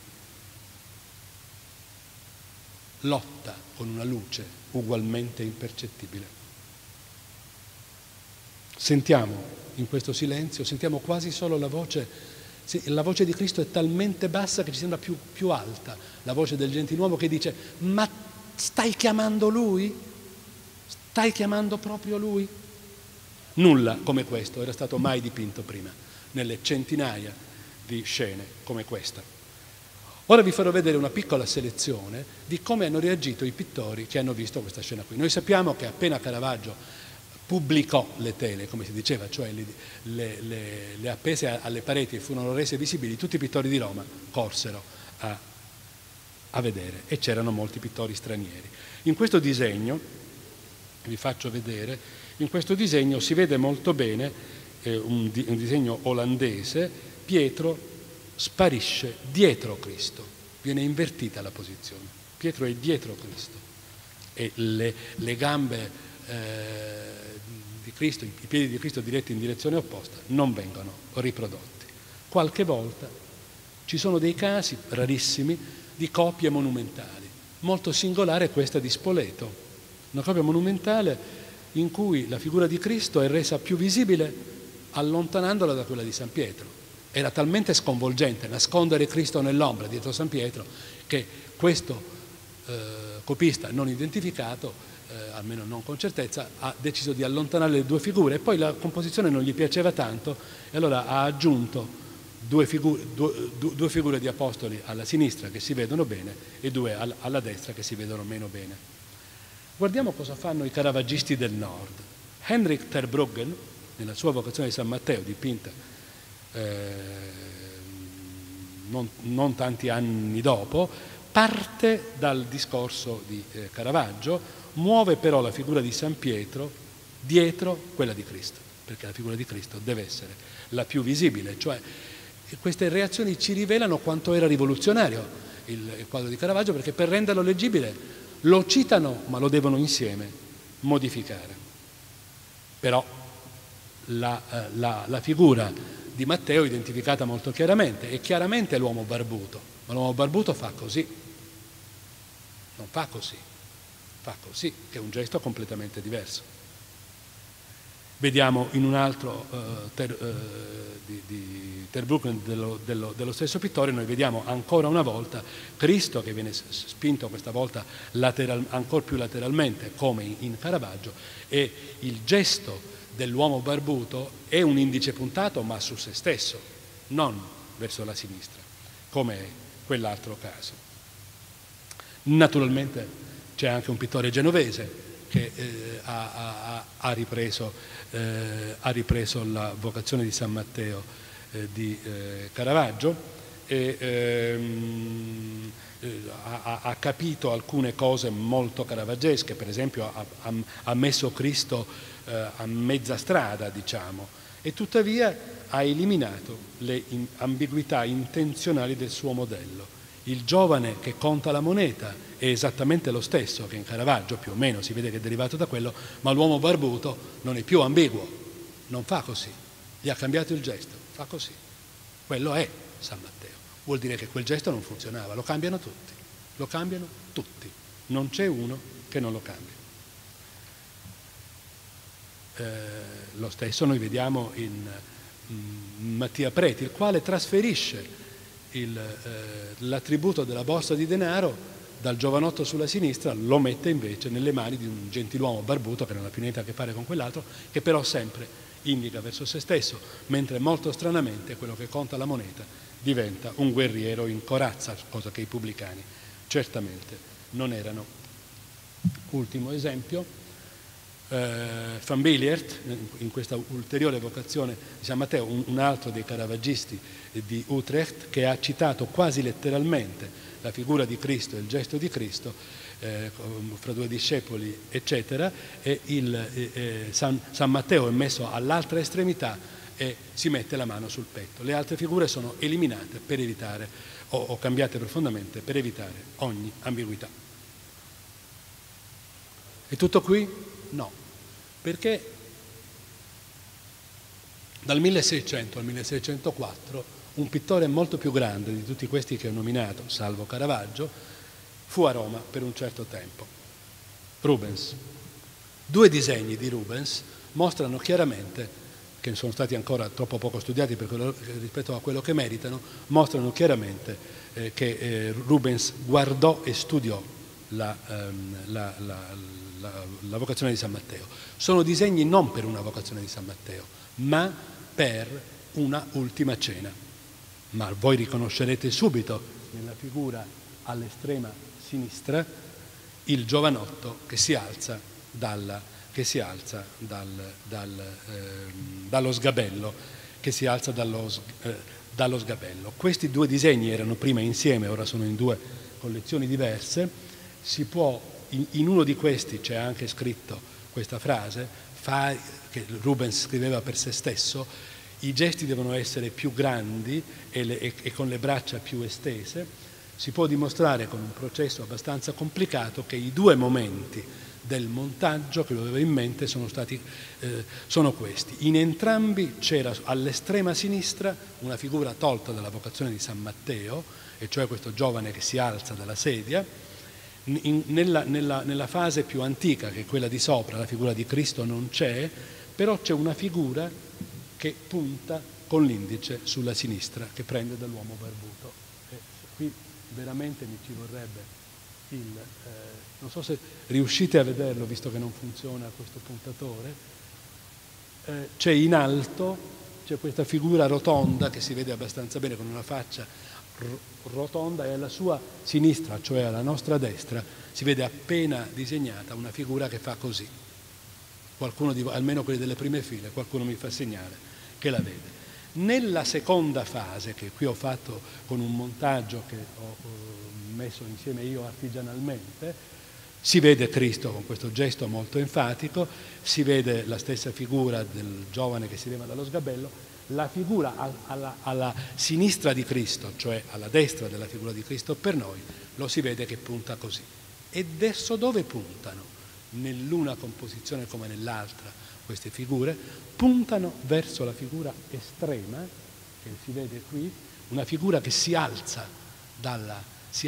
lotta con una luce ugualmente impercettibile. Sentiamo in questo silenzio, sentiamo quasi solo la voce di Cristo è talmente bassa che ci sembra più alta, la voce del gentiluomo che dice: ma stai chiamando lui? Stai chiamando proprio lui? Nulla come questo era stato mai dipinto prima, nelle centinaia di scene come questa. Ora vi farò vedere una piccola selezione di come hanno reagito i pittori che hanno visto questa scena qui. Noi sappiamo che appena Caravaggio pubblicò le tele, come si diceva, cioè le appese alle pareti e furono rese visibili, tutti i pittori di Roma corsero a vedere, e c'erano molti pittori stranieri. In questo disegno, vi faccio vedere, in questo disegno si vede molto bene, un disegno olandese, Pietro sparisce dietro Cristo, viene invertita la posizione, Pietro è dietro Cristo e le gambe di Cristo, i piedi di Cristo diretti in direzione opposta non vengono riprodotti. Qualche volta ci sono dei casi rarissimi di copie monumentali, molto singolare questa di Spoleto, una copia monumentale in cui la figura di Cristo è resa più visibile allontanandola da quella di San Pietro. Era talmente sconvolgente nascondere Cristo nell'ombra dietro San Pietro che questo copista non identificato, almeno non con certezza, ha deciso di allontanare le due figure, e poi la composizione non gli piaceva tanto e allora ha aggiunto due figure di apostoli alla sinistra che si vedono bene e due alla destra che si vedono meno bene. Guardiamo cosa fanno i caravaggisti del nord. Henrik ter Bruggen, nella sua Vocazione di San Matteo, dipinta non tanti anni dopo, parte dal discorso di Caravaggio, muove però la figura di San Pietro dietro quella di Cristo, perché la figura di Cristo deve essere la più visibile, cioè queste reazioni ci rivelano quanto era rivoluzionario il quadro di Caravaggio, perché per renderlo leggibile lo citano ma lo devono insieme modificare. Però la figura di Matteo è identificata molto chiaramente, e chiaramente è l'uomo barbuto, ma l'uomo barbuto fa così, non fa così, fa così, che è un gesto completamente diverso. Vediamo in un altro di Ter Bruggen dello stesso pittore, noi vediamo ancora una volta Cristo che viene spinto questa volta ancora più lateralmente come in Caravaggio, e il gesto dell'uomo barbuto è un indice puntato ma su se stesso, non verso la sinistra, come quell'altro caso. Naturalmente c'è anche un pittore genovese che ha ripreso la Vocazione di San Matteo di Caravaggio e ha capito alcune cose molto caravaggesche, per esempio ha messo Cristo a mezza strada, diciamo, e tuttavia ha eliminato le ambiguità intenzionali del suo modello. Il giovane che conta la moneta è esattamente lo stesso che in Caravaggio, più o meno, si vede che è derivato da quello, ma l'uomo barbuto non è più ambiguo, non fa così, gli ha cambiato il gesto, fa così. Quello è San Matteo. Vuol dire che quel gesto non funzionava, lo cambiano tutti, non c'è uno che non lo cambia. Lo stesso noi vediamo in Mattia Preti, il quale trasferisce l'attributo della borsa di denaro dal giovanotto sulla sinistra, lo mette invece nelle mani di un gentiluomo barbuto che non ha più niente a che fare con quell'altro, che però sempre indica verso se stesso, mentre molto stranamente quello che conta la moneta diventa un guerriero in corazza, cosa che i pubblicani certamente non erano. Ultimo esempio, Van Billiert, in questa ulteriore vocazione di San Matteo, un altro dei caravaggisti di Utrecht, che ha citato quasi letteralmente la figura di Cristo e il gesto di Cristo fra due discepoli, eccetera, e San Matteo è messo all'altra estremità e si mette la mano sul petto. Le altre figure sono eliminate per evitare, o cambiate profondamente per evitare ogni ambiguità. È tutto qui? No, perché dal 1600 al 1604 un pittore molto più grande di tutti questi che ho nominato, salvo Caravaggio, fu a Roma per un certo tempo, Rubens. Due disegni di Rubens mostrano chiaramente, che sono stati ancora troppo poco studiati rispetto a quello che meritano, mostrano chiaramente che Rubens guardò e studiò la vocazione di San Matteo. Sono disegni non per una vocazione di San Matteo, ma per una ultima cena. Ma voi riconoscerete subito nella figura all'estrema sinistra il giovanotto che si alza che si alza dallo sgabello, che si alza dallo sgabello. Questi due disegni erano prima insieme, ora sono in due collezioni diverse. Si può, in uno di questi c'è anche scritto questa frase, che Rubens scriveva per se stesso: i gesti devono essere più grandi e con le braccia più estese. Si può dimostrare con un processo abbastanza complicato che i due momenti del montaggio che lo aveva in mente sono questi. In entrambi c'era all'estrema sinistra una figura tolta dalla vocazione di San Matteo, e cioè questo giovane che si alza dalla sedia. Nella fase più antica, che è quella di sopra, la figura di Cristo non c'è, però c'è una figura che punta con l'indice sulla sinistra, che prende dall'uomo barbuto. Qui veramente mi ci vorrebbe non so se riuscite a vederlo, visto che non funziona questo puntatore. C'è in alto, c'è questa figura rotonda che si vede abbastanza bene, con una faccia rotonda, e alla sua sinistra, cioè alla nostra destra, si vede appena disegnata una figura che fa così. Qualcuno di voi, almeno quelli delle prime file, qualcuno mi fa segnale che la vede. Nella seconda fase, che qui ho fatto con un montaggio che ho messo insieme io artigianalmente, si vede Cristo con questo gesto molto enfatico, si vede la stessa figura del giovane che si leva dallo sgabello, la figura alla sinistra di Cristo, cioè alla destra della figura di Cristo per noi, lo si vede che punta così. E verso dove puntano? Nell'una composizione come nell'altra queste figure puntano verso la figura estrema, che si vede qui, una figura che si alza dalla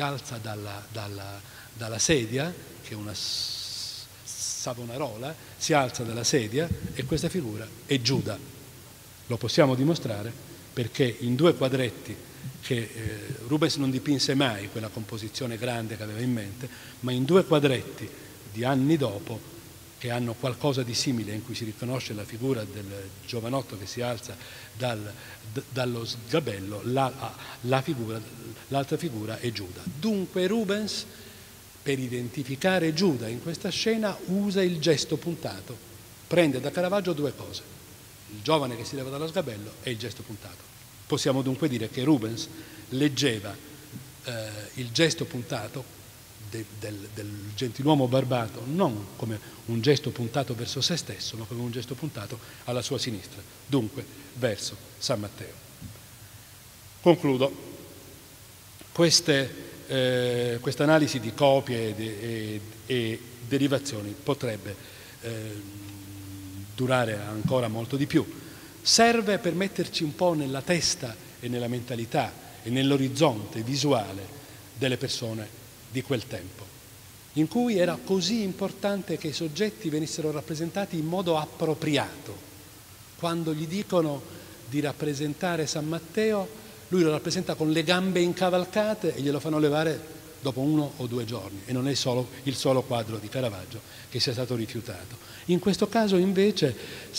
sedia, che è una Savonarola, si alza dalla sedia, e questa figura è Giuda. Lo possiamo dimostrare perché in due quadretti che Rubens non dipinse mai quella composizione grande che aveva in mente, ma in due quadretti di anni dopo, che hanno qualcosa di simile, in cui si riconosce la figura del giovanotto che si alza dallo sgabello, l'altra figura è Giuda. Dunque Rubens, per identificare Giuda in questa scena, usa il gesto puntato, prende da Caravaggio due cose: il giovane che si leva dallo sgabello e il gesto puntato. Possiamo dunque dire che Rubens leggeva il gesto puntato del gentiluomo barbato non come un gesto puntato verso se stesso, ma come un gesto puntato alla sua sinistra, dunque verso San Matteo. Concludo. Questa analisi di copie e derivazioni potrebbe durare ancora molto di più. Serve per metterci un po' nella testa e nella mentalità e nell'orizzonte visuale delle persone di quel tempo, in cui era così importante che i soggetti venissero rappresentati in modo appropriato. Quando gli dicono di rappresentare San Matteo, lui lo rappresenta con le gambe incavalcate e glielo fanno levare dopo 1 o 2 giorni, e non è solo il solo quadro di Caravaggio che sia stato rifiutato. In questo caso invece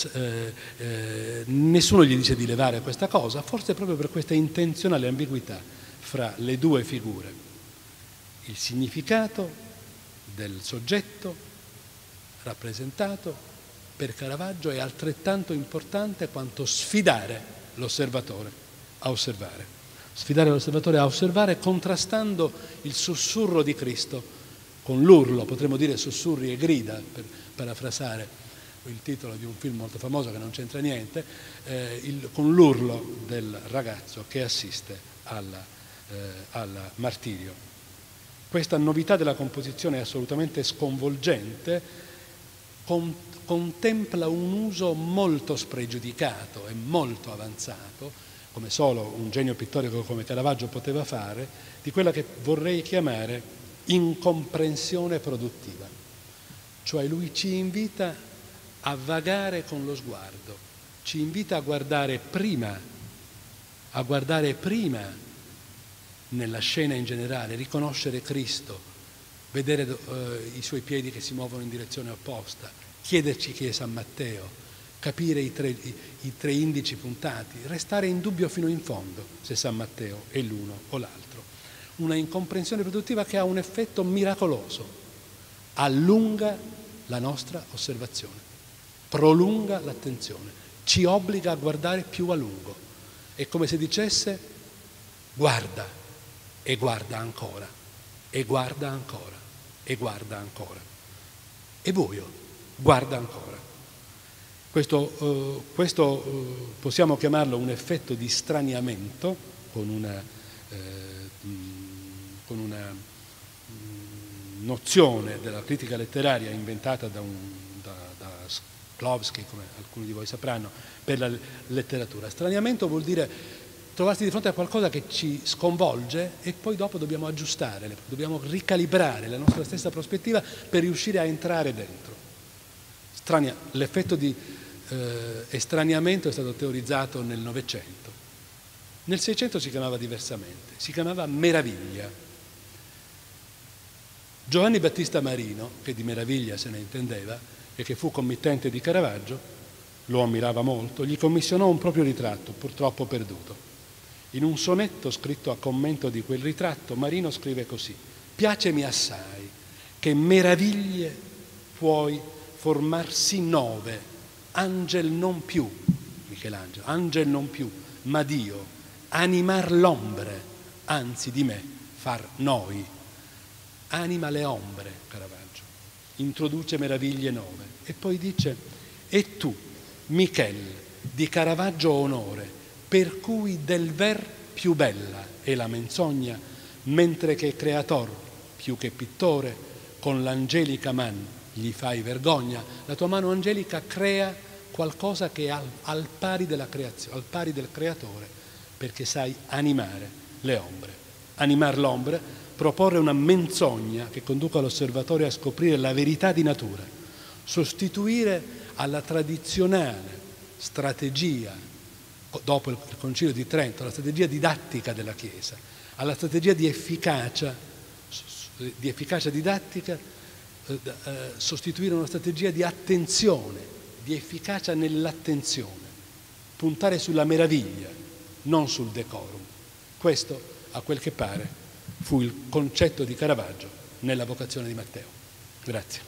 nessuno gli dice di levare questa cosa, forse proprio per questa intenzionale ambiguità fra le due figure. Il significato del soggetto rappresentato per Caravaggio è altrettanto importante quanto sfidare l'osservatore a osservare. Sfidare l'osservatore a osservare contrastando il sussurro di Cristo con l'urlo, potremmo dire sussurri e grida, per parafrasare il titolo di un film molto famoso che non c'entra niente, con l'urlo del ragazzo che assiste al martirio. Questa novità della composizione è assolutamente sconvolgente, contempla un uso molto spregiudicato e molto avanzato, come solo un genio pittorico come Caravaggio poteva fare, di quella che vorrei chiamare incomprensione produttiva. Cioè lui ci invita a vagare con lo sguardo, ci invita a guardare prima nella scena in generale, riconoscere Cristo, vedere i suoi piedi che si muovono in direzione opposta, chiederci chi è San Matteo, capire i tre indici puntati, restare in dubbio fino in fondo se San Matteo è l'uno o l'altro. Una incomprensione produttiva che ha un effetto miracoloso, allunga la nostra osservazione, prolunga l'attenzione, ci obbliga a guardare più a lungo. È come se dicesse: guarda, e guarda ancora, e guarda ancora, e guarda ancora. E buio, guarda ancora. Questo possiamo chiamarlo un effetto di straniamento, con una nozione della critica letteraria inventata da Shklovsky, come alcuni di voi sapranno, per la letteratura. Straniamento vuol dire trovarsi di fronte a qualcosa che ci sconvolge e poi dopo dobbiamo aggiustare, dobbiamo ricalibrare la nostra stessa prospettiva per riuscire a entrare dentro. L'effetto di estraniamento è stato teorizzato nel Novecento. Nel Seicento si chiamava diversamente, si chiamava meraviglia. Giovanni Battista Marino, che di meraviglia se ne intendeva e che fu committente di Caravaggio, lo ammirava molto, gli commissionò un proprio ritratto, purtroppo perduto. In un sonetto scritto a commento di quel ritratto, Marino scrive così: «Piacemi assai che meraviglie puoi formarsi 9, angel non più», Michelangelo, angel non più, ma Dio, animar l'ombre, anzi di me far noi. Anima le ombre, Caravaggio, introduce meraviglie 9 e poi dice: «E tu, Michel, di Caravaggio onore, per cui del ver più bella è la menzogna, mentre che creator più che pittore, con l'angelica man gli fai vergogna». La tua mano angelica crea qualcosa che è al pari della creazione, al pari del creatore, perché sai animare le ombre. Animar l'ombre, proporre una menzogna che conduca l'osservatore a scoprire la verità di natura, sostituire alla tradizionale strategia, dopo il Concilio di Trento, la strategia didattica della Chiesa, alla strategia di efficacia didattica, sostituire una strategia di attenzione, di efficacia nell'attenzione, puntare sulla meraviglia, non sul decorum. Questo, a quel che pare, fu il concetto di Caravaggio nella vocazione di Matteo. Grazie.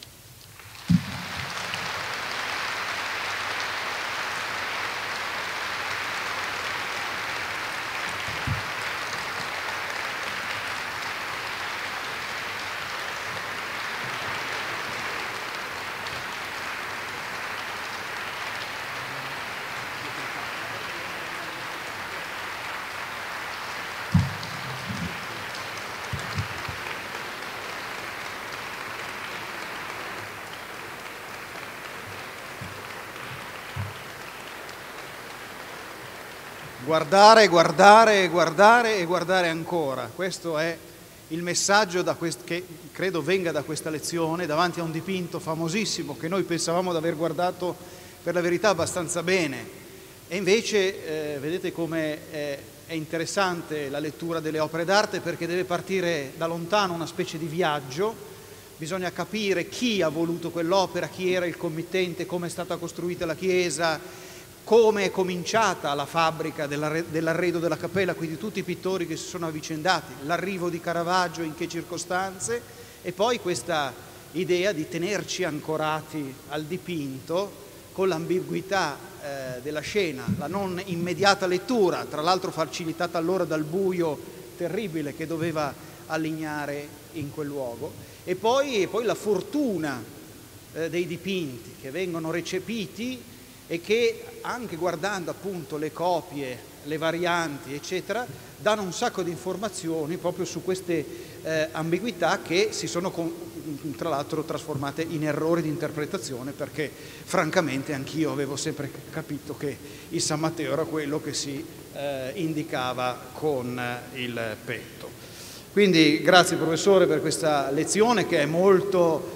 Guardare, guardare, guardare e guardare ancora. Questo è il messaggio che credo venga da questa lezione, davanti a un dipinto famosissimo che noi pensavamo di aver guardato per la verità abbastanza bene. E invece vedete come è interessante la lettura delle opere d'arte, perché deve partire da lontano una specie di viaggio. Bisogna capire chi ha voluto quell'opera, chi era il committente, come è stata costruita la chiesa, come è cominciata la fabbrica dell'arredo della cappella, quindi tutti i pittori che si sono avvicendati, l'arrivo di Caravaggio, in che circostanze, e poi questa idea di tenerci ancorati al dipinto con l'ambiguità della scena, la non immediata lettura, tra l'altro facilitata allora dal buio terribile che doveva allignare in quel luogo, e poi la fortuna dei dipinti che vengono recepiti e che, anche guardando appunto le copie, le varianti eccetera, danno un sacco di informazioni proprio su queste ambiguità che si sono tra l'altro trasformate in errori di interpretazione, perché francamente anch'io avevo sempre capito che il San Matteo era quello che si indicava con il petto. Quindi grazie professore per questa lezione, che è molto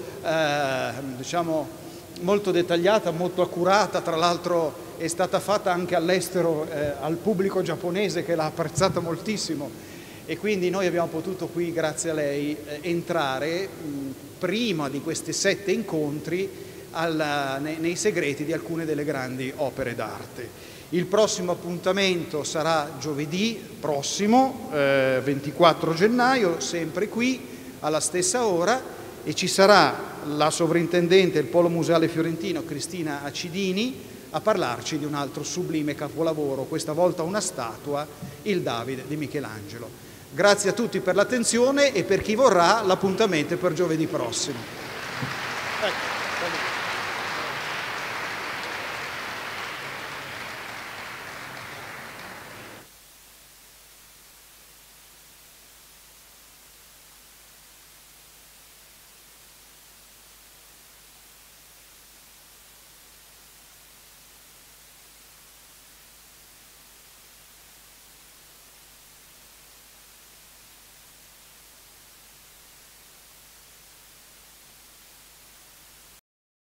molto dettagliata, molto accurata. Tra l'altro è stata fatta anche all'estero al pubblico giapponese, che l'ha apprezzata moltissimo, e quindi noi abbiamo potuto qui, grazie a lei, entrare prima di questi 7 incontri nei segreti di alcune delle grandi opere d'arte. Il prossimo appuntamento sarà giovedì prossimo, 24 gennaio, sempre qui alla stessa ora, e ci sarà la sovrintendente del Polo Museale Fiorentino Cristina Acidini a parlarci di un altro sublime capolavoro, questa volta una statua, il Davide di Michelangelo. Grazie a tutti per l'attenzione e per chi vorrà l'appuntamento per giovedì prossimo. Ecco,